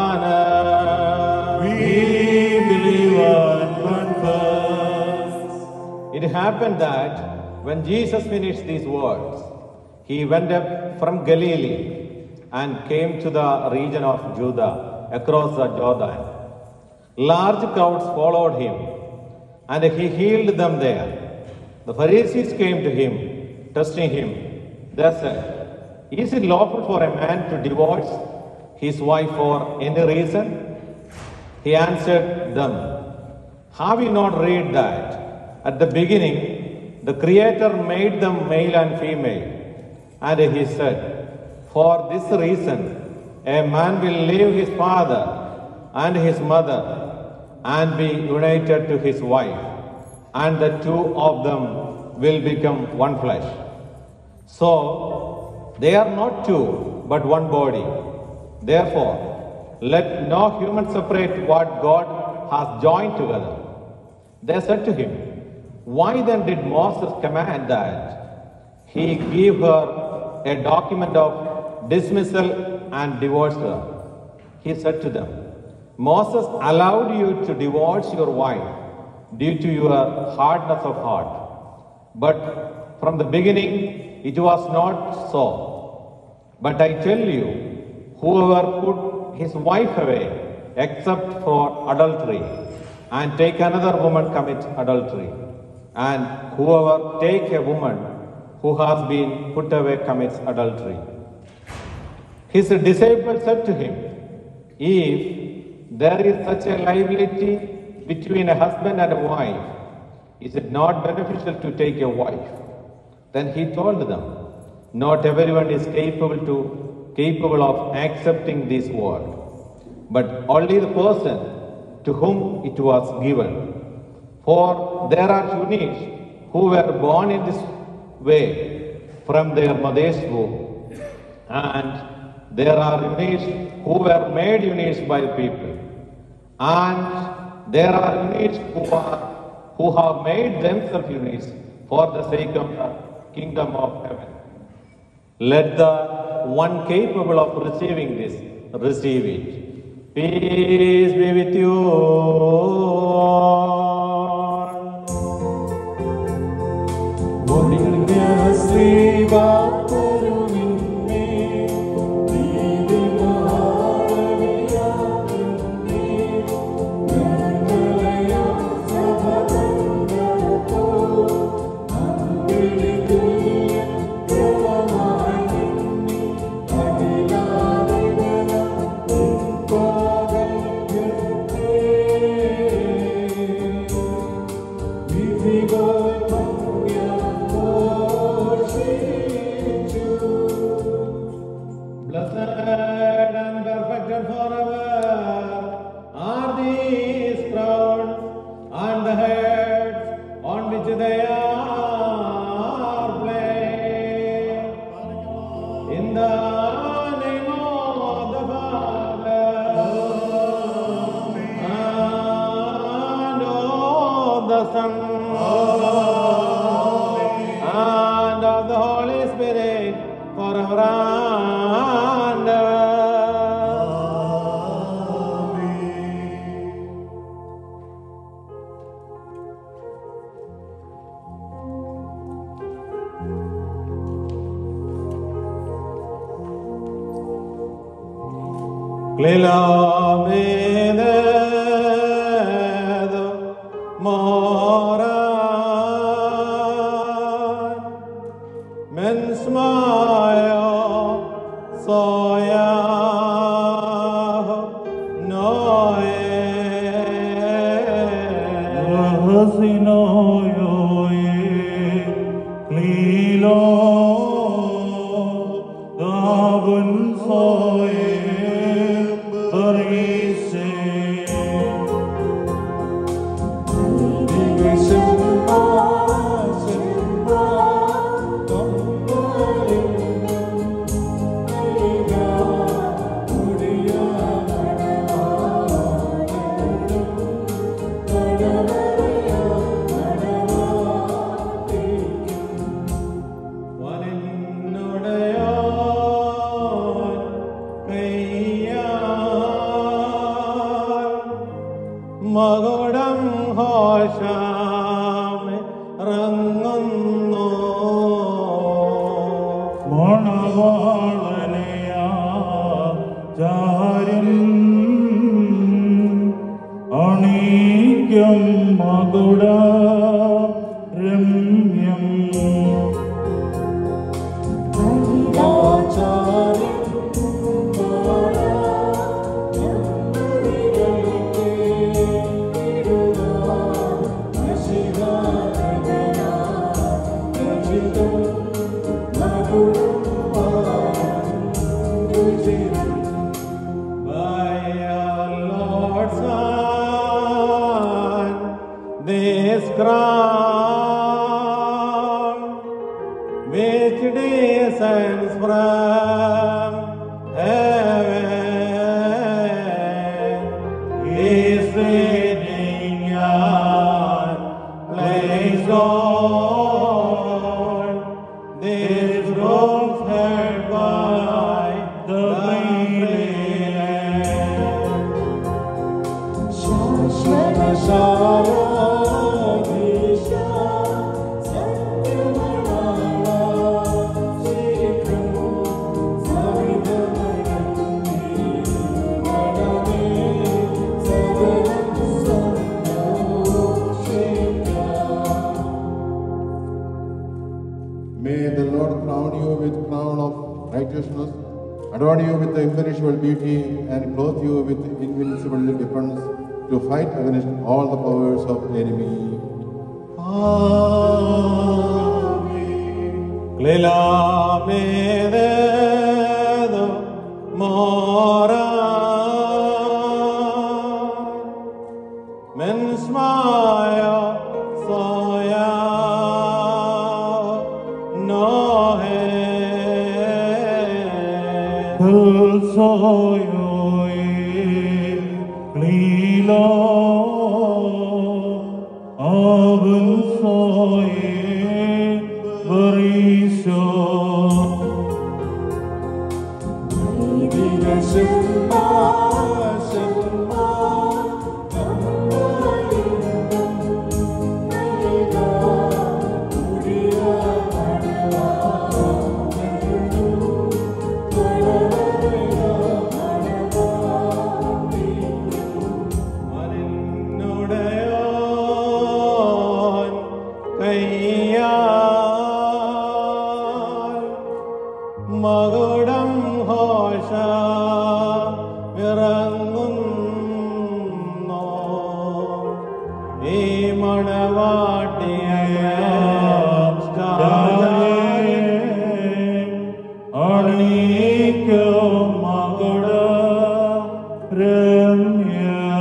manner. We believe and confess. It happened that when Jesus finished these words, he went up from Galilee and came to the region of Judah across the Jordan. Large crowds followed him, and he healed them there. The Pharisees came to him, testing him. They said, "Is it lawful for a man to divorce his wife for any reason?" He answered them, "Have you not read that at the beginning the Creator made them male and female? And he said, for this reason a man will leave his father and his mother and be united to his wife, and the two of them will become one flesh. So they are not two, but one body. Therefore, let no human separate what God has joined together." They said to him, "Why then did Moses command that he give her a document of dismissal and divorce her?" He said to them, "Moses allowed you to divorce your wife due to your hardness of heart. But from the beginning it was not so. But I tell you, whoever put his wife away except for adultery and take another woman commits adultery. And whoever take a woman who has been put away commits adultery." His disciples said to him, "If there is such a liability between a husband and a wife, is it not beneficial to take a wife?" Then he told them, "Not everyone is capable of accepting this word, but only the person to whom it was given. For there are eunuchs who were born in this way from their mother's womb, and there are eunuchs who were made eunuchs by people, and there are eunuchs who have made themselves eunuchs for the sake of the kingdom of heaven. Let the one capable of receiving this receive it. Peace be with you all." Blessed and perfected forever are these crowns and the heads on which they are placed. In the name of the Father and of the Son and of the Holy Spirit, forever and ever. Clelamede mora mensmayo soya noe Lilo, Davun Soye, മകുടം ഹോഷാമെ റങ്ങുന്നു മണവാളനയാ ചാരൻ അണിക്കും മകുട രമ്യം crown which descends from heaven is sitting on place on this room's head by the May the Lord crown you with crown of righteousness, adorn you with the imperishable beauty, and clothe you with invincible weapons to fight against all the powers of the enemy. Clilamededo mora mensmaya soya nohe soyoe lila avun soye varisho മകുടം ഹോഷ ഇറങ്ങുന്നു ഈ മണവാട്ടിയ അണിക്കും മകുട Ramya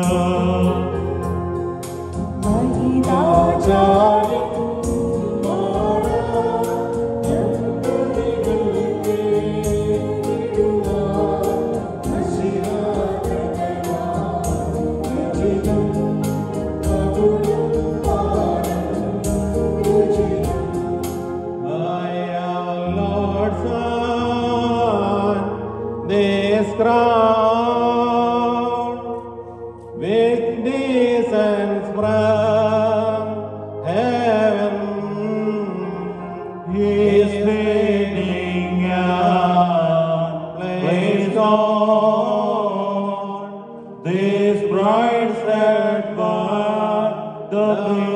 crown which descends from heaven is sitting placed on this bright set by the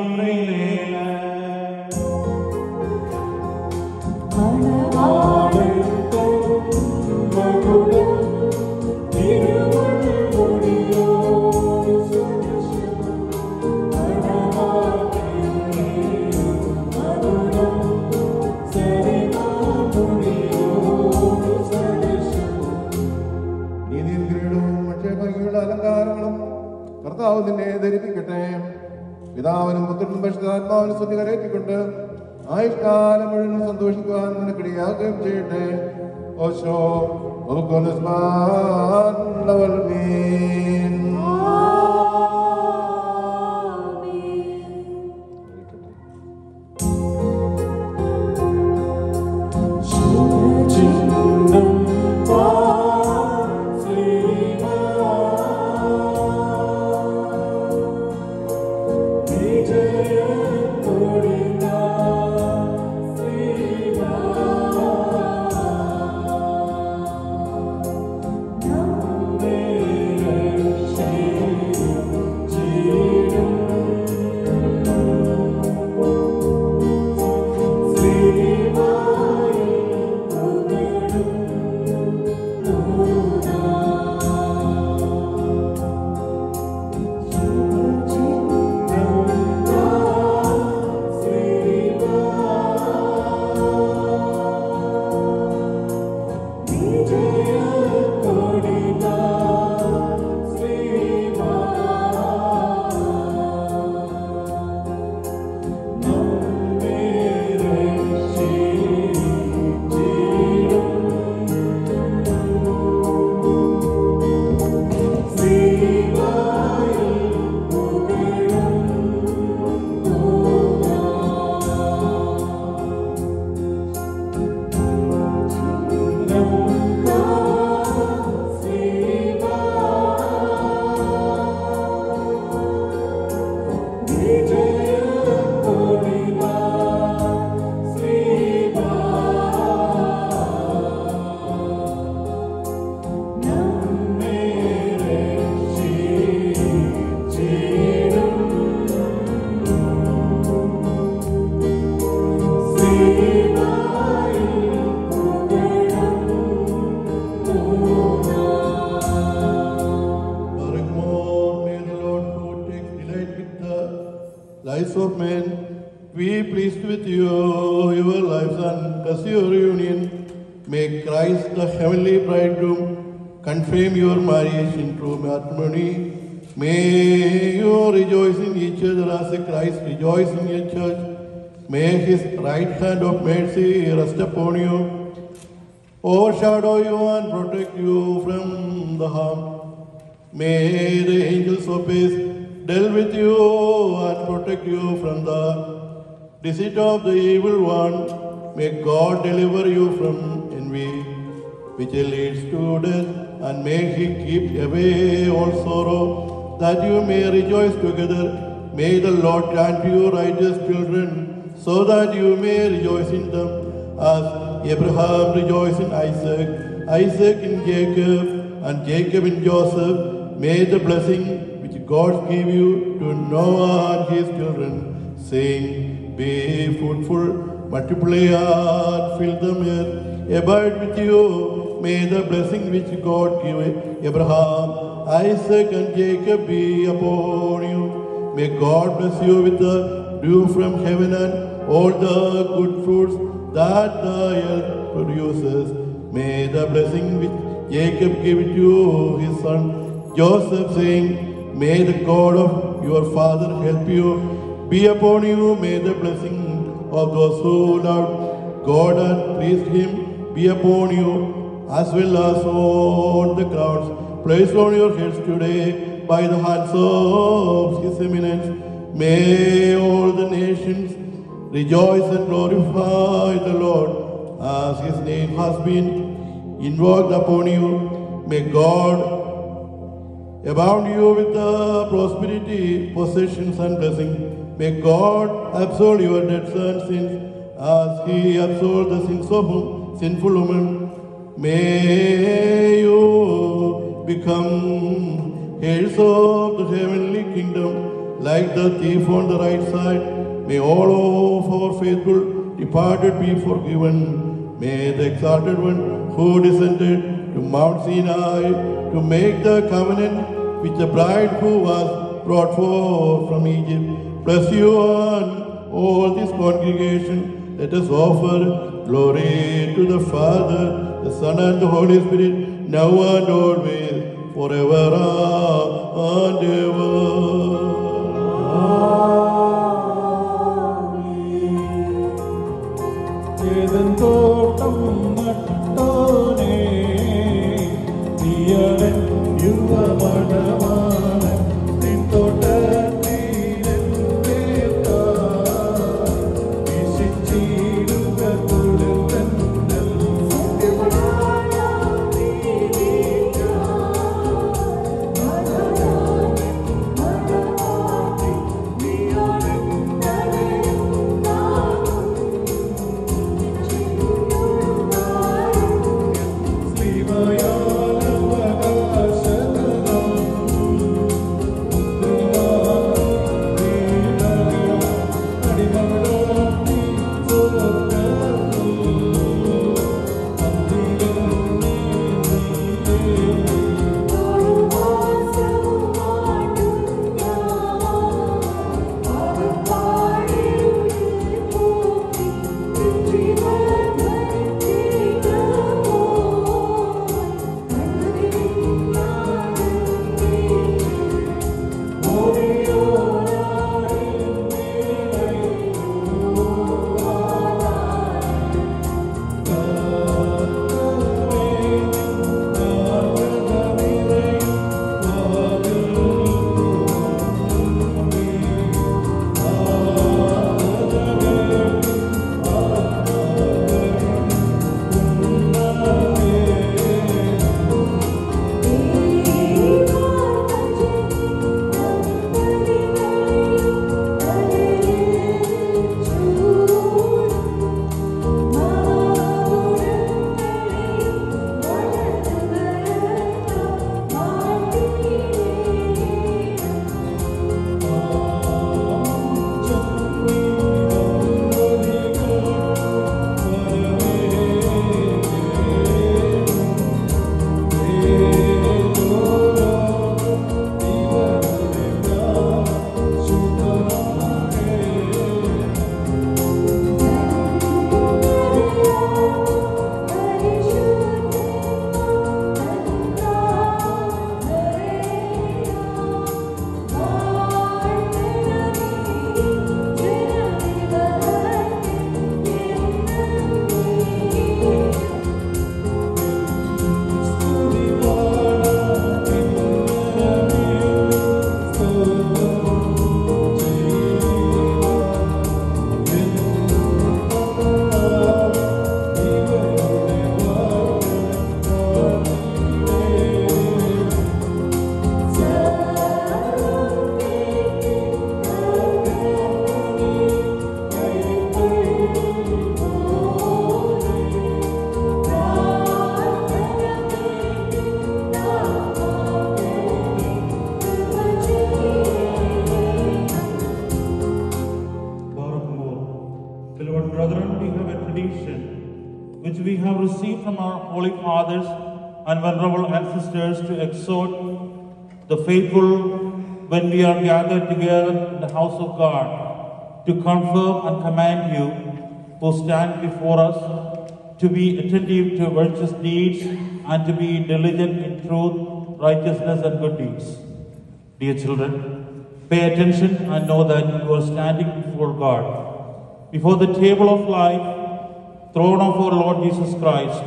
കർത്താവ് നിന്നെ ധരിപ്പിക്കട്ടെ. പിതാവിനും പുത്രനും പരിശുദ്ധാത്മാവിനും സ്തുതി കരയറ്റിക്കൊണ്ട് ആയുഷ്കാലം മുഴുവൻ സന്തോഷിക്കുവാൻ നിനക്കിടയാക്കുകയും ചെയ്യട്ടെ. ഓശോ of men, be pleased with you, your lives and bless your union. May Christ, the heavenly bridegroom, confirm your marriage in true matrimony. May you rejoice in each other as Christ rejoiced in your church. May his right hand of mercy rest upon you, overshadow you and protect you from the harm. May the angels of peace deal with you and protect you from the deceit of the evil one. May God deliver you from envy, which leads to death, and may he keep away all sorrow, that you may rejoice together. May the Lord grant you righteous children, so that you may rejoice in them, as Abraham rejoiced in Isaac, Isaac in Jacob, and Jacob in Joseph. May the blessing which God give you to Noah and his children, saying, be fruitful, multiply and fill the earth, abide with you. May the blessing which God gave Abraham, Isaac and Jacob be upon you. May God bless you with the dew from heaven and all the good fruits that the earth produces. May the blessing which Jacob gave to his son Joseph, saying, may the God of your father help you, be upon you. May the blessing of those who loved God and pleased him be upon you, as well as all the crowns placed on your heads today by the hands of his Eminence. May all the nations rejoice and glorify the Lord, as his name has been invoked upon you. May God abound you with prosperity, possessions and blessing. May God absolve your debts and sins, as he absolved the sins of sinful women. May you become heirs of the heavenly kingdom, like the thief on the right side. May all of our faithful departed be forgiven. May the exalted one who descended to Mount Sinai to make the covenant with the bride who was brought forth from Egypt bless you and all this congregation. Let us offer glory to the Father, the Son, and the Holy Spirit, now and always, forever and ever. holy fathers and venerable ancestors to exhort the faithful when we are gathered together in the house of God, to confirm and command you who stand before us to be attentive to virtuous deeds and to be diligent in truth, righteousness, and good deeds. Dear children, pay attention and know that you are standing before God, before the table of life, throne of our Lord Jesus Christ,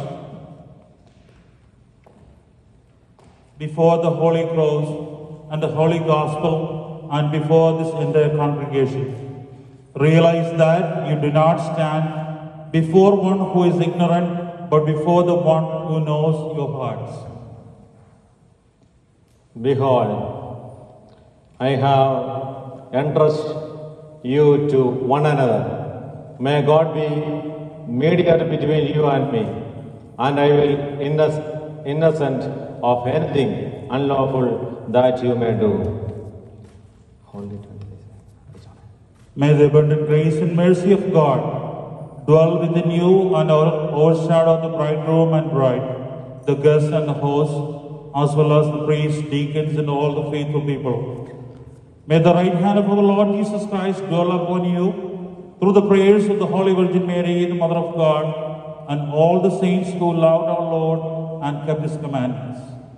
before the Holy Cross and the Holy Gospel, and before this entire congregation. Realize that you do not stand before one who is ignorant, but before the one who knows your hearts. Behold, I have entrusted you to one another. May God be mediator between you and me, and I will innocent of anything unlawful that you may do. May the abundant grace and mercy of God dwell within you and overshadow the bridegroom and bride, the guests and the host, as well as the priests, deacons, and all the faithful people. May the right hand of our Lord Jesus Christ dwell upon you through the prayers of the Holy Virgin Mary, the Mother of God, and all the saints who loved our Lord and kept His commandments.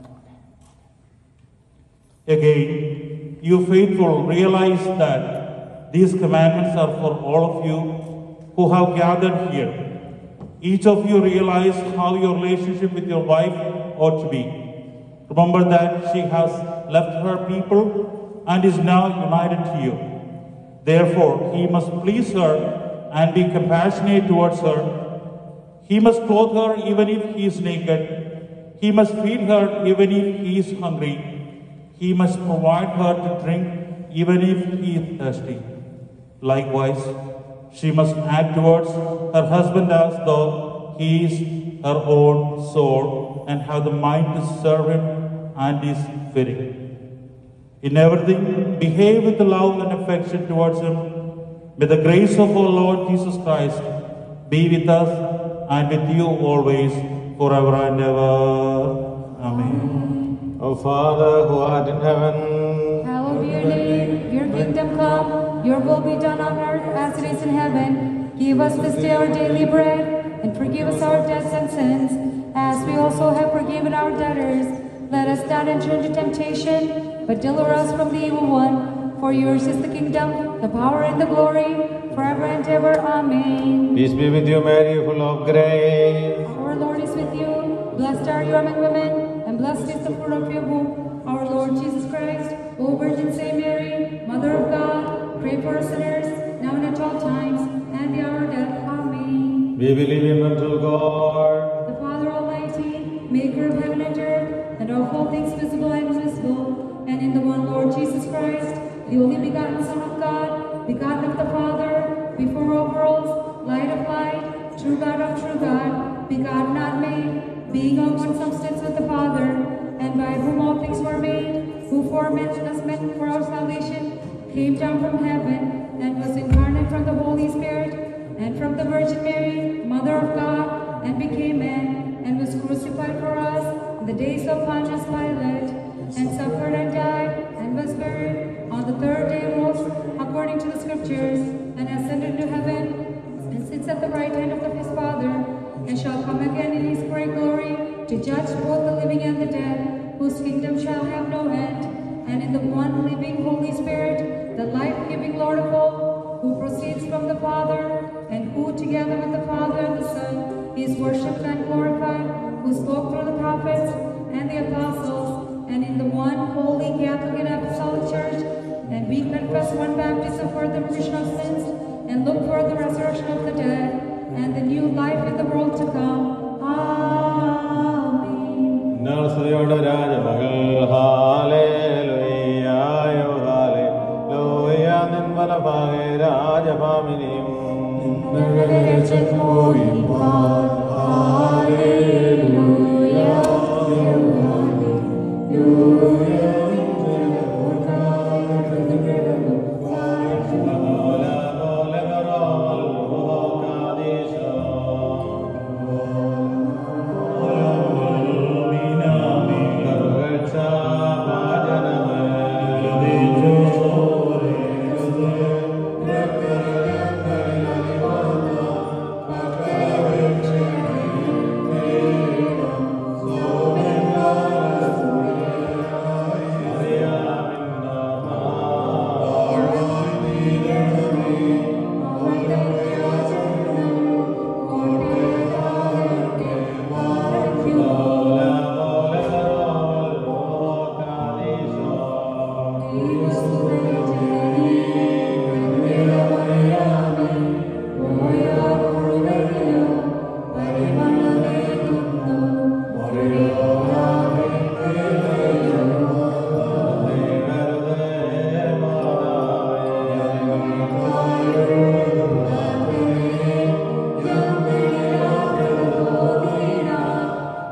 Again, you faithful, realize that these commandments are for all of you who have gathered here. Each of you realize how your relationship with your wife ought to be. Remember that she has left her people and is now united to you. Therefore, he must please her and be compassionate towards her. He must clothe her even if he is naked. He must feed her even if he is hungry. He must provide her to drink even if he is thirsty. Likewise, she must act towards her husband as though he is her own soul and have the mind to serve him and is fitting. In everything, behave with love and affection towards him. May the grace of our Lord Jesus Christ be with us and with you always, forever and ever. Amen. O Father who art in heaven, Hallowed be your name, your kingdom come, your will be done on earth as it is in heaven. Give us this day our daily bread, and forgive us our debts and sins, as we also have forgiven our debtors. Let us not enter into temptation, but deliver us from the evil one. For yours is the kingdom, the power, and the glory, forever and ever. Amen. peace be with you, Mary, full of grace. Our Lord is with you. Blessed are you among women, and blessed is the fruit of your womb, our Lord Jesus Christ. O Virgin Saint Mary, Mother of God, pray for us sinners, now and at all times, and the hour of death. Amen. We believe in one true God, The Father Almighty, maker of heaven and earth, and of all things visible and invisible, and in the one Lord Jesus Christ, the only begotten Son of God, begotten of the Father, before all worlds, light of light, true God of true God, begotten not made, being of one substance with the Father, and by whom all things were made, who forementioned us meant for our salvation, came down from heaven, and was incarnate from the Holy Spirit, and from the Virgin Mary, Mother of God, and became man, and was crucified for us in the days of Pontius Pilate, and suffered and died, and was buried. On the third day rose, according to the Scriptures, and ascended to heaven, and sits at the right hand of his Father, and shall come again in his great glory, to judge both the living and the dead, whose kingdom shall have no end. And in the one living Holy Spirit, the life-giving Lord of all, who proceeds from the Father, and who together with the Father and the Son is worshipped and glorified, who spoke through the prophets and the apostles, and in the one holy Catholic and Apostolic Church, and we confess one baptism for the remission of sins, and look for the resurrection of the dead, and the new life in the world to come. Amen. Nurseyoda Rajamagal, Hallelujah, Hallelujah, Ninvalabhage Rajapaminim.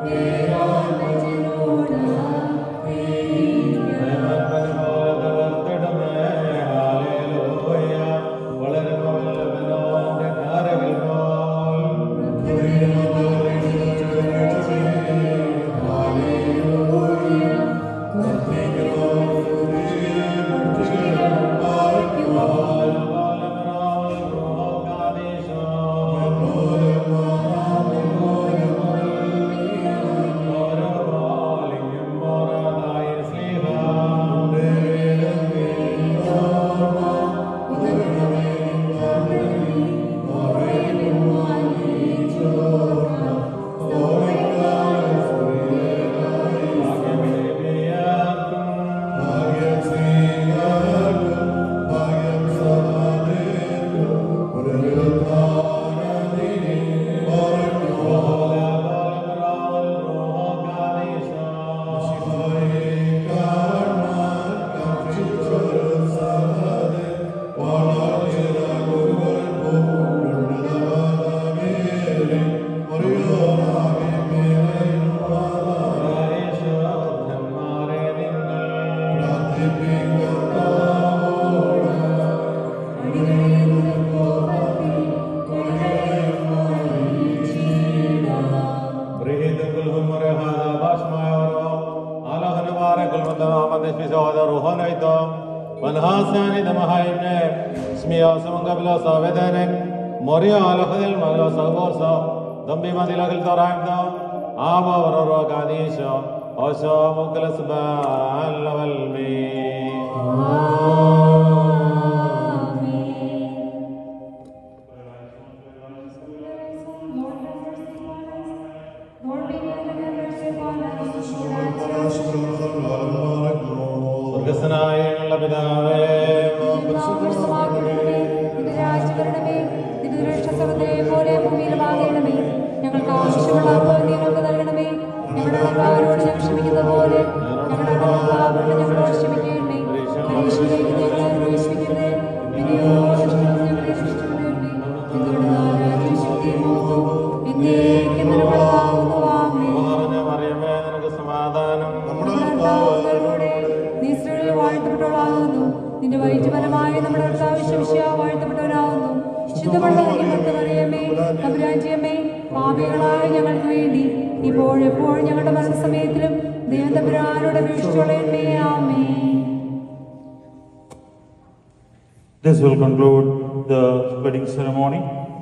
This will conclude the wedding ceremony.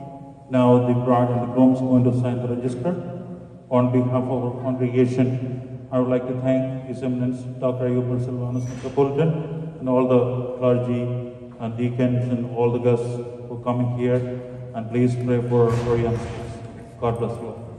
Now the bride and the groom is going to sign the register. On behalf of our congregation, I would like to thank His Eminence Dr. Ayub Silvanos, Metropolitan, and all the clergy and deacons and all the guests who are coming here. And please pray for our youngsters. God bless you all.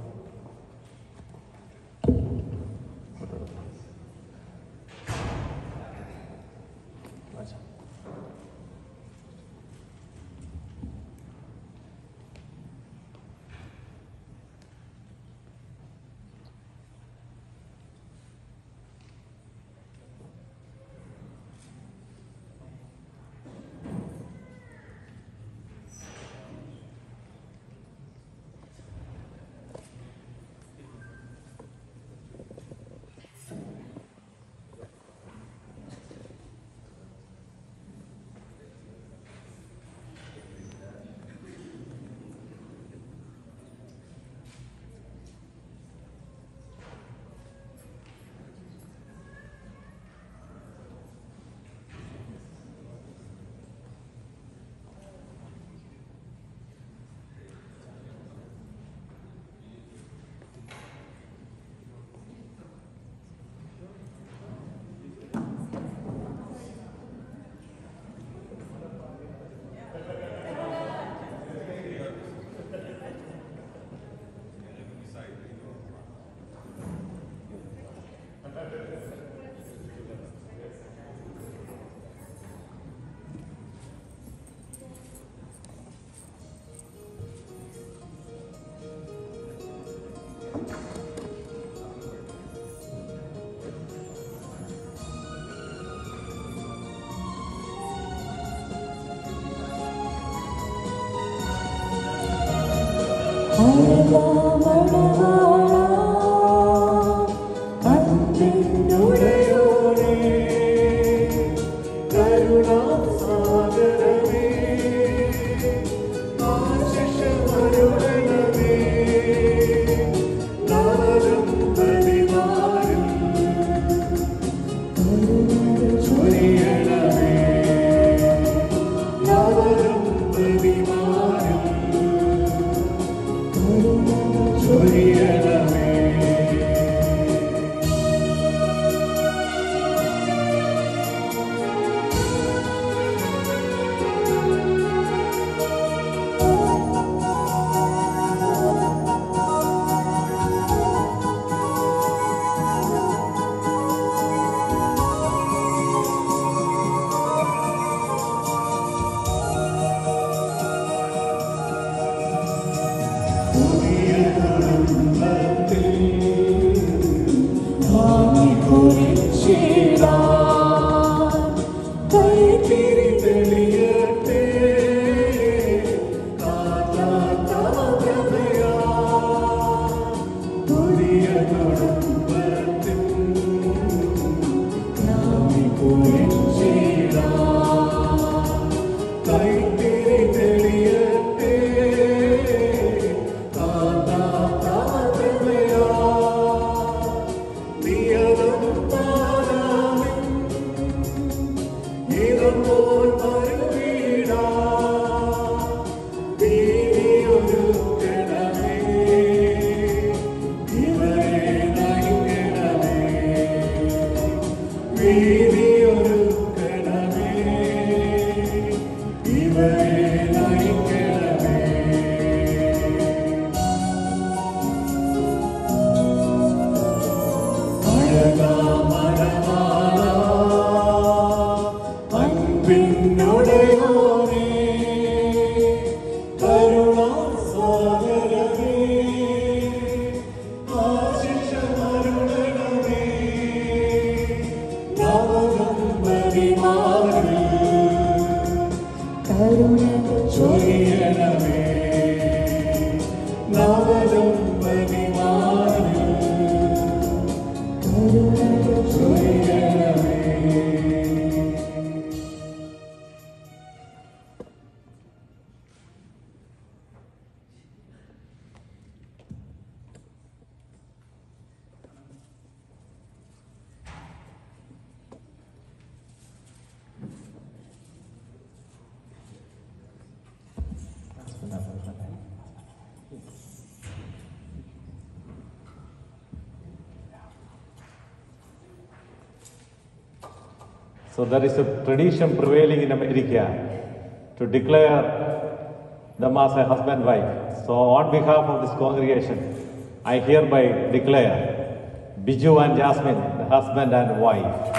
So there is a tradition prevailing in America to declare them as a husband-wife. So on behalf of this congregation, I hereby declare Biju and Jasmine the husband and wife.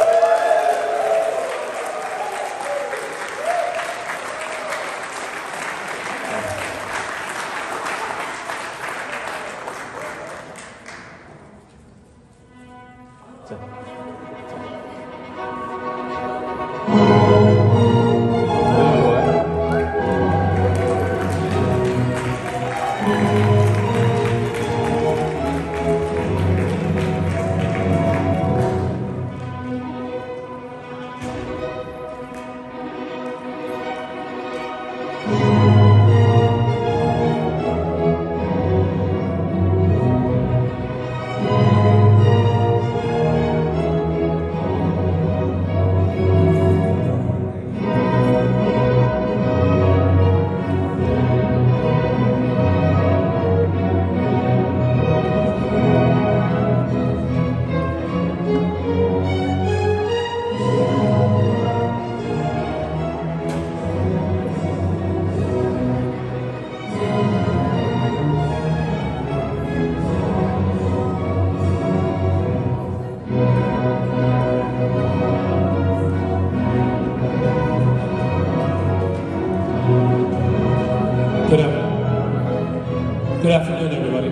Good afternoon, everybody.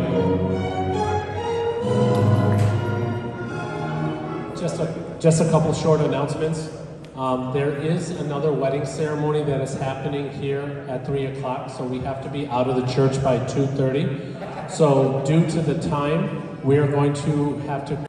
Just a couple short announcements. There is another wedding ceremony that is happening here at 3 o'clock, so we have to be out of the church by 2:30. So due to the time, we are going to have to